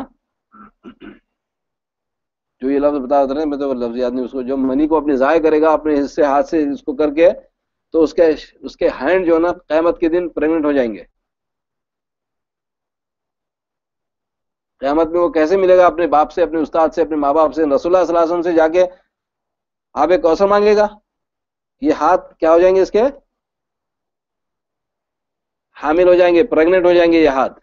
جو یہ لفظ بتا رہے ہیں, میں تو لفظ یاد نہیں اس کو, جو منی کو اپنے ضائع کرے گا اپنے حصے ہاتھ سے اس کو کر کے, تو اس کے ہینڈ جو ہے نا قیامت کے دن پریگننٹ ہو جائیں گے. قیامت میں وہ کیسے ملے گا, اپنے باپ سے, اپنے استاد سے, اپنے ماں باپ سے, رسول اللہ صلی اللہ علیہ وسلم سے جا کے آب کوثر مانگے گا. یہ ہاتھ کیا ہو جائیں گے, اس کے حامل ہو جائیں گے, پریگننٹ ہو جائیں گے یہ ہاتھ.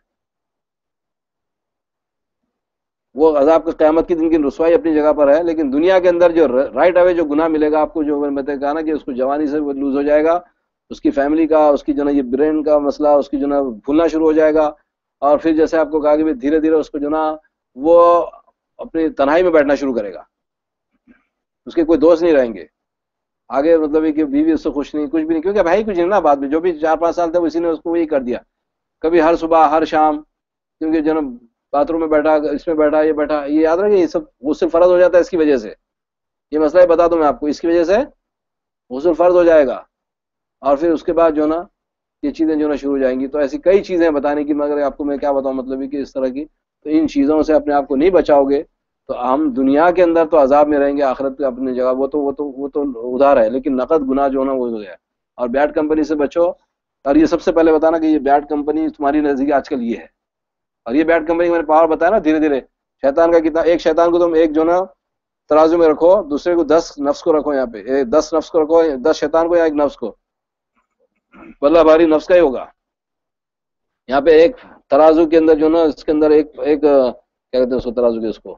وہ عذاب کے قیامت کی دن کی رسوائی اپنی جگہ پر ہے, لیکن دنیا کے اندر جو رائٹ اوے جو گناہ ملے گا آپ کو, جو میں نے کہا نا کہ اس کو جوانی سے وہ لوز ہو جائے گا, اس کی فیملی کا, اس کی جو نا یہ برین کا مسئلہ, اس کی جو نا بھولنا شروع ہو جائے گا, اور پھر جیسے آپ کو کہا کہ دھیرے دھیرے اس کو جو نا وہ اپنی تنہائی میں بیٹھنا شروع کرے گا، اس کے کوئی دوست نہیں رہیں گے آگے، مطلب کہ بیوی اس سے خوش نہیں، کچھ بھی نہیں، کیونکہ بھائی کچھ نہیں نا، بعد میں جو بھی 4-5 سال تھے اسی نے اس کو وہی کر دیا، کبھی ہر صبح ہر شام، کیونکہ جو نا باتھ روم میں بیٹھا، اس میں بیٹھا، یہ بیٹھا، یہ یاد رکھے یہ سب غسل فرض ہو جاتا ہے اس کی وجہ سے، یہ مسئلہ ہی بتا دوں میں آپ کو، اس کی وجہ سے غسل فرض ہو جائے گا، اور پھر اس کے بعد جو نا یہ چیزیں جو نا شروع ہو جائیں گی۔ تو ایسی کئی چیزیں بتانے کی، مگر آپ کو میں کیا بتاؤں، مطلب ہے کہ اس طرح کی، تو ان چیزوں سے اپنے آپ کو نہیں بچاؤ گے تو ہم دنیا کے اندر تو عذاب میں رہیں گے، آخرت پہ اپنی جگہ وہ تو ادھار ہے، لیکن نقد گناہ جو نا وہ ہو گیا۔ اور بیڈ کمپنی سے بچو، اور یہ سب سے پہلے بتانا کہ یہ بیڈ کمپنی تمہاری نزدیک آج کل یہ ہے، اور یہ بیڈ کمپنی میں نے پاور بتایا نا دھیرے دھیرے، شیطان کا کتنا، ایک شیطان کو تم ایک جو نا ترازو میں رکھو، دوسرے کو 10 نفس کو رکھو، یہاں پہ 10 نفس کو رکھو، 10 شیطان کو یا ایک نفس کو، بلہ بھاری نفس کا ہی ہوگا۔ یہاں پہ ایک ترازو کے اندر جو نا اس کے اندر ایک کیا کہتے ہیں اس کو، ترازو کے اس کو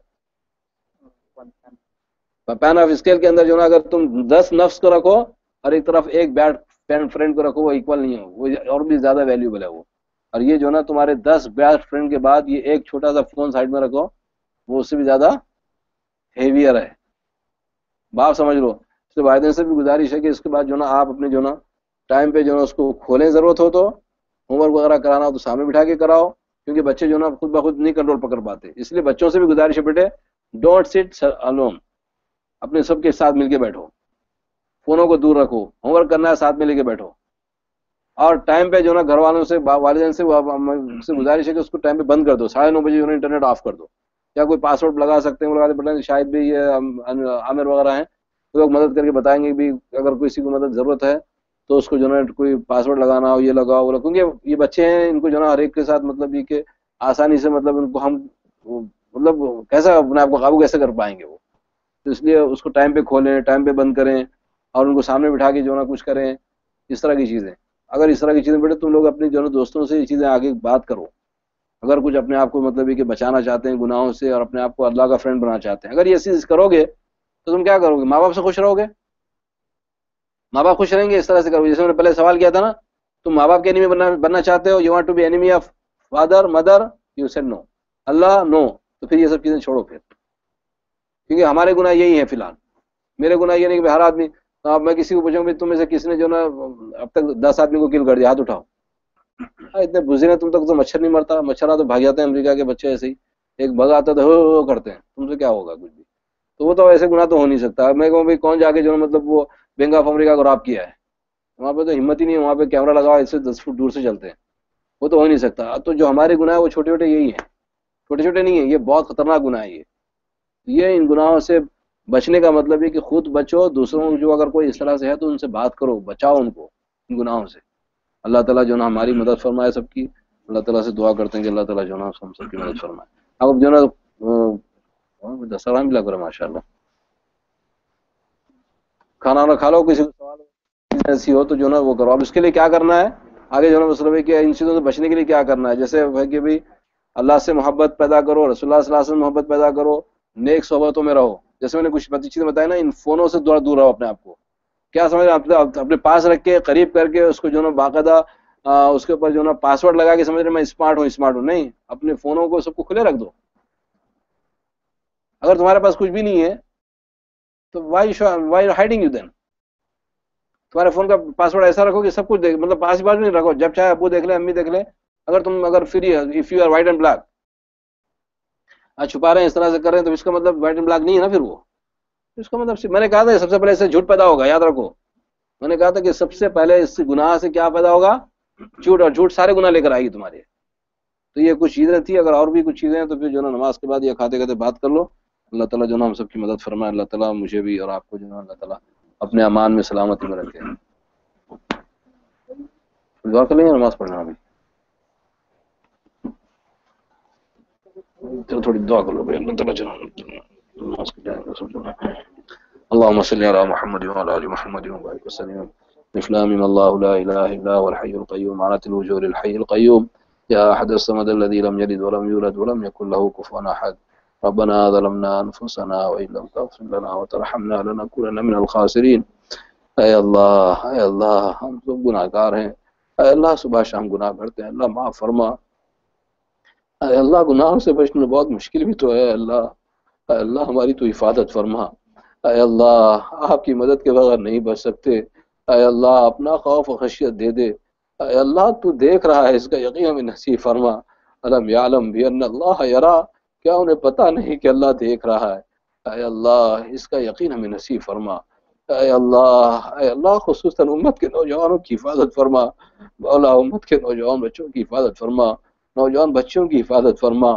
پین آف اسکیل کے اندر جو نا اگر تم 10 نفس کو رکھو اور ایک طرف ایک بیڈ فرینڈ کو رکھو، وہ ایکول نہیں ہے، وہ اور بھی زیادہ ویلیوبل ہے وہ۔ اور یہ جو نا تمہارے 10 بیسٹ فرینڈ کے بعد یہ ایک چھوٹا سا فون سائڈ میں رکھو، وہ اس سے بھی زیادہ ہیویئر ہے، باپ سمجھ لو۔ اس کے والدین سے بھی گزارش ہے کہ اس کے بعد جو نا آپ اپنے جو نا ٹائم پہ جو نا اس کو کھولیں، ضرورت ہو تو ہوم ورک وغیرہ کرانا ہو تو سامنے بٹھا کے کراؤ، کیونکہ بچے جو نا خود بخود نہیں کنٹرول پکڑ پاتے، اس لیے بچوں سے بھی گزارش ہے بیٹے ڈونٹ سٹ الون، اپنے سب کے ساتھ مل کے بیٹھو، فونوں کو دور رکھو، ہوم ورک کرنا ہے ساتھ میں لے کے بیٹھو، اور ٹائم پہ جو نا گھر والوں سے والدین سے گزارش ہے کہ اس کو ٹائم پہ بند کر دو، 9:30 بجے جو نا انٹرنیٹ آف کر دو، یا کوئی پاسورڈ لگا سکتے ہیں، شاید بھی یہ عامر وغیرہ ہیں وہ لوگ مدد کر کے بتائیں گے بھی اگر کسی کو مدد ضرورت ہے تو اس کو جو نا کوئی پاسورڈ لگانا ہو، یہ لگاؤ وہ، کیونکہ یہ بچے ہیں ان کو جو نا ہر ایک کے ساتھ مطلب یہ کہ آسانی سے مطلب ان کو ہم مطلب کیسا اپنے آپ کو قابو کیسے کر پائیں گے وہ، تو اس لیے اس کو ٹائم پہ کھولیں، ٹائم پہ بند کریں، اور ان کو سامنے بٹھا کے جو نا کچھ کریں، اس طرح کی چیزیں۔ اگر اس طرح کی چیزیں بیٹے تم لوگ اپنے جو نا دوستوں سے یہ چیزیں آگے بات کرو، اگر کچھ اپنے آپ کو مطلب یہ کہ بچانا چاہتے ہیں گناہوں سے اور اپنے آپ کو اللہ کا فرینڈ بنانا چاہتے ہیں، اگر یہ چیز کرو گے تو تم کیا کرو گے، ماں باپ سے خوش رہو گے، ماں باپ خوش رہیں گے اس طرح سے کرو گے۔ جیسے میں نے پہلے سوال کیا تھا نا، تم ماں باپ کے انیمی بننا چاہتے ہو، you want to be enemy of father mother, you said no, اللہ نو، تو پھر یہ سب چیزیں چھوڑو پھر، کیونکہ ہمارے گناہ یہی ہیں فی الحال، میرے گناہ یہ نہیں کہ ہر آدمی، اب میں کسی کو پوچھوں گا تم میں سے کس نے جو نا اب تک 10 آدمی کو کل کر دیا، ہاتھ اٹھاؤ، اتنے بزدل ہیں تم تک، تو مچھر نہیں مرتا، مچھر تو بھاگ جاتے ہیں، امریکہ کے بچے ایسے ہی ایک بگ آتا تو ہو کرتے ہیں، تم سے کیا ہوگا کچھ بھی، تو وہ تو ایسے گناہ تو ہو نہیں سکتا۔ میں کہوں بھائی کون جا کے جو ہے مطلب وہ بینک آف امریکہ کو راب کیا ہے، وہاں پہ تو ہمت ہی نہیں ہے، وہاں پہ کیمرہ لگا ہوا اس سے 10 فٹ دور سے چلتے ہیں، وہ تو ہو نہیں سکتا۔ تو جو ہمارے گناہ ہے وہ چھوٹے چھوٹے یہی ہیں، چھوٹے چھوٹے نہیں ہیں، یہ بہت خطرناک گناہ ہے یہ ان گناہوں سے بچنے کا مطلب ہے کہ خود بچو، دوسروں جو اگر کوئی اس طرح سے ہے تو ان سے بات کرو، بچاؤ ان کو ان گناہوں سے۔ اللہ تعالیٰ جو نا ہماری مدد فرمائے سب کی، اللہ تعالیٰ سے دعا کرتے ہیں کہ اللہ تعالیٰ جو نا ہم سب کی مدد فرمائے۔ اب جو نا دسترخوان بھی لگ رہا ہے ماشاء اللہ، کھانا وانا کھا لو، کسی کو سوال ایسی ہو تو جو نا وہ کرو۔ اب اس کے لیے کیا کرنا ہے آگے جو نا مطلب ہے کہ ان چیزوں سے بچنے کے لیے کیا کرنا ہے، جیسے ہے کہ بھائی اللہ سے محبت پیدا کرو، رسول اللہ صلی اللہ علیہ وسلم محبت پیدا کرو، نیک صحبتوں میں رہو، جیسے میں نے کچھ چیزیں بتائی نا، ان فونوں سے دور رہو اپنے آپ کو، کیا سمجھ اپنے پاس رکھ کے قریب کر کے اس کو جو نا باقاعدہ اس کے اوپر جو نا پاسورڈ لگا کے سمجھ رہے میں اسمارٹ ہوں نہیں، اپنے فونوں کو سب کو کھلے رکھ دو۔ اگر تمہارے پاس کچھ بھی نہیں ہے تو وائی ہائڈنگ یو دین، تمہارے فون کا پاسورڈ ایسا رکھو کہ سب کچھ دیکھ، مطلب پاس نہیں رکھو، جب چاہے ابو دیکھ لے امی دیکھ لے، اگر تم فری ہے، if you are white and black چھپا رہے ہیں اس طرح سے کر رہے ہیں تو اس کا مطلب وائٹ اینڈ بلیک نہیں ہے نا، پھر وہ اس کا مطلب میں نے کہا تھا سب سے پہلے اس سے جھوٹ پیدا ہوگا، یاد رکھو، میں نے کہا تھا کہ سب سے پہلے اس گناہ سے کیا پیدا ہوگا، جھوٹ، اور جھوٹ سارے گناہ لے کر آئے گی تمہارے۔ تو یہ کچھ چیزیں تھی، اگر اور بھی کچھ چیزیں ہیں تو پھر جو نا نماز کے بعد یا کھاتے کھاتے بات کر لو۔ اللہ تعالیٰ جو نا ہم سب کی مدد فرمائے، اللہ تعالیٰ مجھے بھی اور آپ کو جو نا اللہ تعالیٰ اپنے امان میں سلامتی میں رکھے۔ دعا کر لیں گے، نماز پڑھنا ابھی، چلو تھوڑی دعا کر لو بھائی، اللہ تعالیٰ جو نماز کے ٹائم سب جو اللهم صل على محمد وعلى ال محمد وبارك وسلم بفلام الله لا اله الا هو الحي القيوم عنت الوجوه الحي القيوم يا احد الصمد الذي لم يلد ولم يولد ولم يكن له كفوا احد ربنا ظلمنا انفسنا وان لم تغفر لنا وترحمنا لنكونن من الخاسرين۔ اے اللہ ہم سب گناہ گار ہیں، اے اللہ صبح شام گناہ کرتے ہیں، اللہ معاف فرما، اے اللہ گناہوں سے بچنا بہت مشکل بھی تو ہے اللہ، اے اللہ ہماری تو حفاظت فرما، اے اللہ آپ کی مدد کے بغیر نہیں بچ سکتے، اے اللہ اپنا خوف و خشیت دے دے، اے اللہ تو دیکھ رہا ہے اس کا یقین ہمیں نصیب فرما، علم یعلم بان اللہ یرا، کیا انہیں پتہ نہیں کہ اللہ دیکھ رہا ہے، اے اللہ اس کا یقین ہمیں نصیب فرما، اے اللہ خصوصاً امت کے نوجوانوں کی حفاظت فرما، مولا امت کے نوجوان بچوں کی حفاظت فرما، نوجوان بچوں کی حفاظت فرما،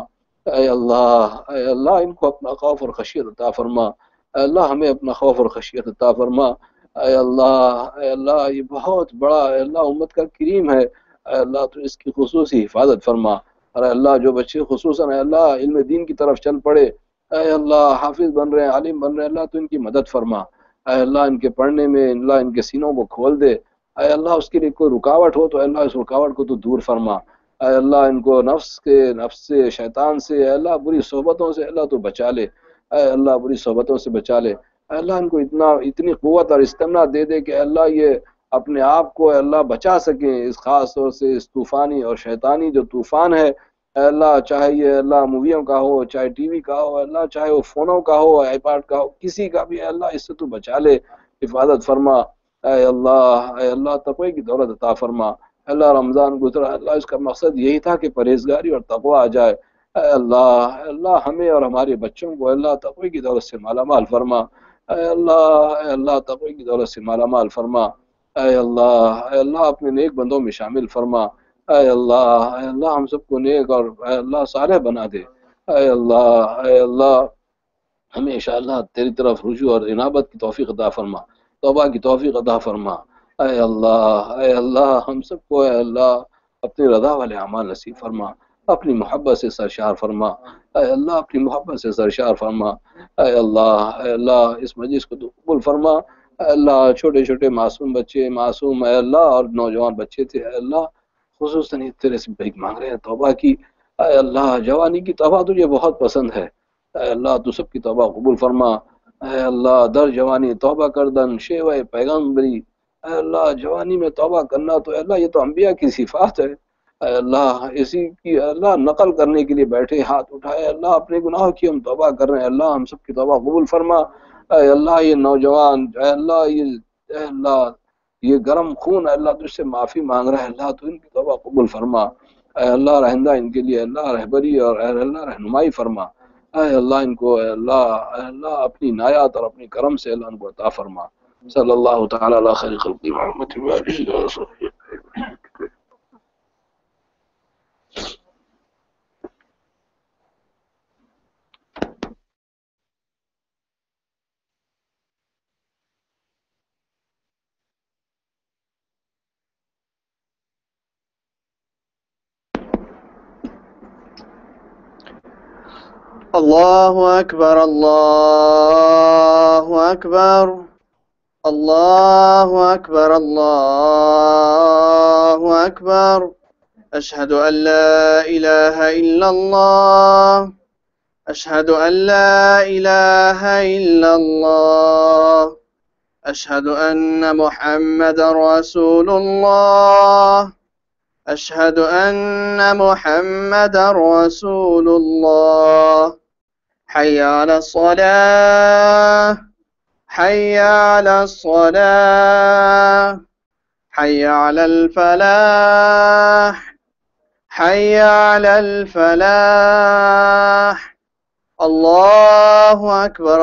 اے اللہ ان کو اپنا خوف اور خشیت عطا فرما، اے اللہ ہمیں اپنا خوف اور خشیت عطا فرما، اے اللہ یہ بہت بڑا اے اللہ امت کا کریم ہے، اے اللہ تو اس کی خصوصی حفاظت فرما، اور اے اللہ جو بچے خصوصاً اے اللہ علم دین کی طرف چل پڑے، اے اللہ حافظ بن رہے ہیں، عالم بن رہے ہیں، اللہ تو ان کی مدد فرما، اے اللہ ان کے پڑھنے میں اللہ ان کے سینوں کو کھول دے، اے اللہ اس کے لیے کوئی رکاوٹ ہو تو اے اللہ اس رکاوٹ کو تو دور فرما، اے اللہ ان کو نفس سے شیطان سے اے اللہ بری صحبتوں سے اللہ تو بچا لے، اے اللہ بری صحبتوں سے بچا لے، اے اللہ ان کو اتنی قوت اور استمنا دے دے کہ اے اللہ یہ اپنے آپ کو اے اللہ بچا سکیں اس خاص طور سے اس طوفانی اور شیطانی جو طوفان ہے، اے اللہ چاہے یہ اللہ موویوں کا ہو، چاہے ٹی وی کا ہو، اے اللہ چاہے وہ فونوں کا ہو، آئی پیڈ کا ہو، کسی کا بھی اے اللہ اس سے تو بچا لے، حفاظت فرما، اے اللہ تقوی کی دولت عطا فرما، اے اللہ رمضان گزرا اللہ اس کا مقصد یہی تھا کہ پرہیزگاری اور تقوی آ جائے، اے اللہ ہمیں اور ہمارے بچوں کو اللہ تقوی کی دولت سے مالا مال فرما، اے اللہ تقوی کی دولت سے مالا مال فرما، اے اللہ اپنے نیک بندوں میں شامل فرما، اے اللہ ہم سب کو نیک اور اے اللہ صالح بنا دے، اے اللہ ہمیں انشاءاللہ تیری طرف رجوع اور انابت کی توفیق عطا فرما، توبہ کی توفیق عطا فرما، اے اللہ ہم سب کو اے اللہ اپنی رضا والے اعمال نصیب فرما، اپنی محبت سے سرشار فرما، اے اللہ اپنی محبت سے سرشار فرما، اے اللہ اس مجلس کو تو قبول فرما، اے اللہ چھوٹے چھوٹے معصوم بچے معصوم اے اللہ اور نوجوان بچے تھے اے اللہ خصوصاً تیرے سے بھیک مانگ رہے ہیں توبہ کی، اے اللہ جوانی کی توبہ تجھے بہت پسند ہے، اے اللہ تو سب کی توبہ قبول فرما، اے اللہ در جوانی توبہ کردن شیوہ پیغمبری، اے اللہ جوانی میں توبہ کرنا تو اے اللہ یہ تو انبیاء کی صفات ہے، اے اللہ اسی کی اے اللہ نقل کرنے کے لیے بیٹھے ہاتھ اٹھائے، اللہ اپنے گناہوں کی ہم توبہ کر رہے ہیں، اللہ ہم سب کی توبہ قبول فرما، اے اللہ یہ نوجوان اے اللہ یہ گرم خون اے اللہ تجھ سے معافی مانگ رہا ہے، اللہ تو ان کی توبہ قبول فرما، اے اللہ رہندہ ان کے لیے اللہ رہبری اور اے اللہ رہنمائی فرما، اے اللہ ان کو اے اللہ اپنی عنایات اور اپنی کرم سے اللہ ان کو عطا فرما، صلی اللہ تعالی علی خیر خلق محمد و آلہ وصحبہ۔ الله أكبر الله أكبر الله أكبر الله أكبر أشهد أن لا إله إلا الله أشهد أن لا إله إلا الله أشهد أن محمد رسول الله أشهد أن محمد رسول الله حي على الصلاة حي على الصلاة حي على الفلاح حي على الفلاح الله أكبر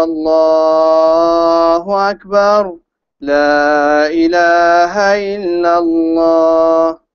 الله أكبر لا إله إلا الله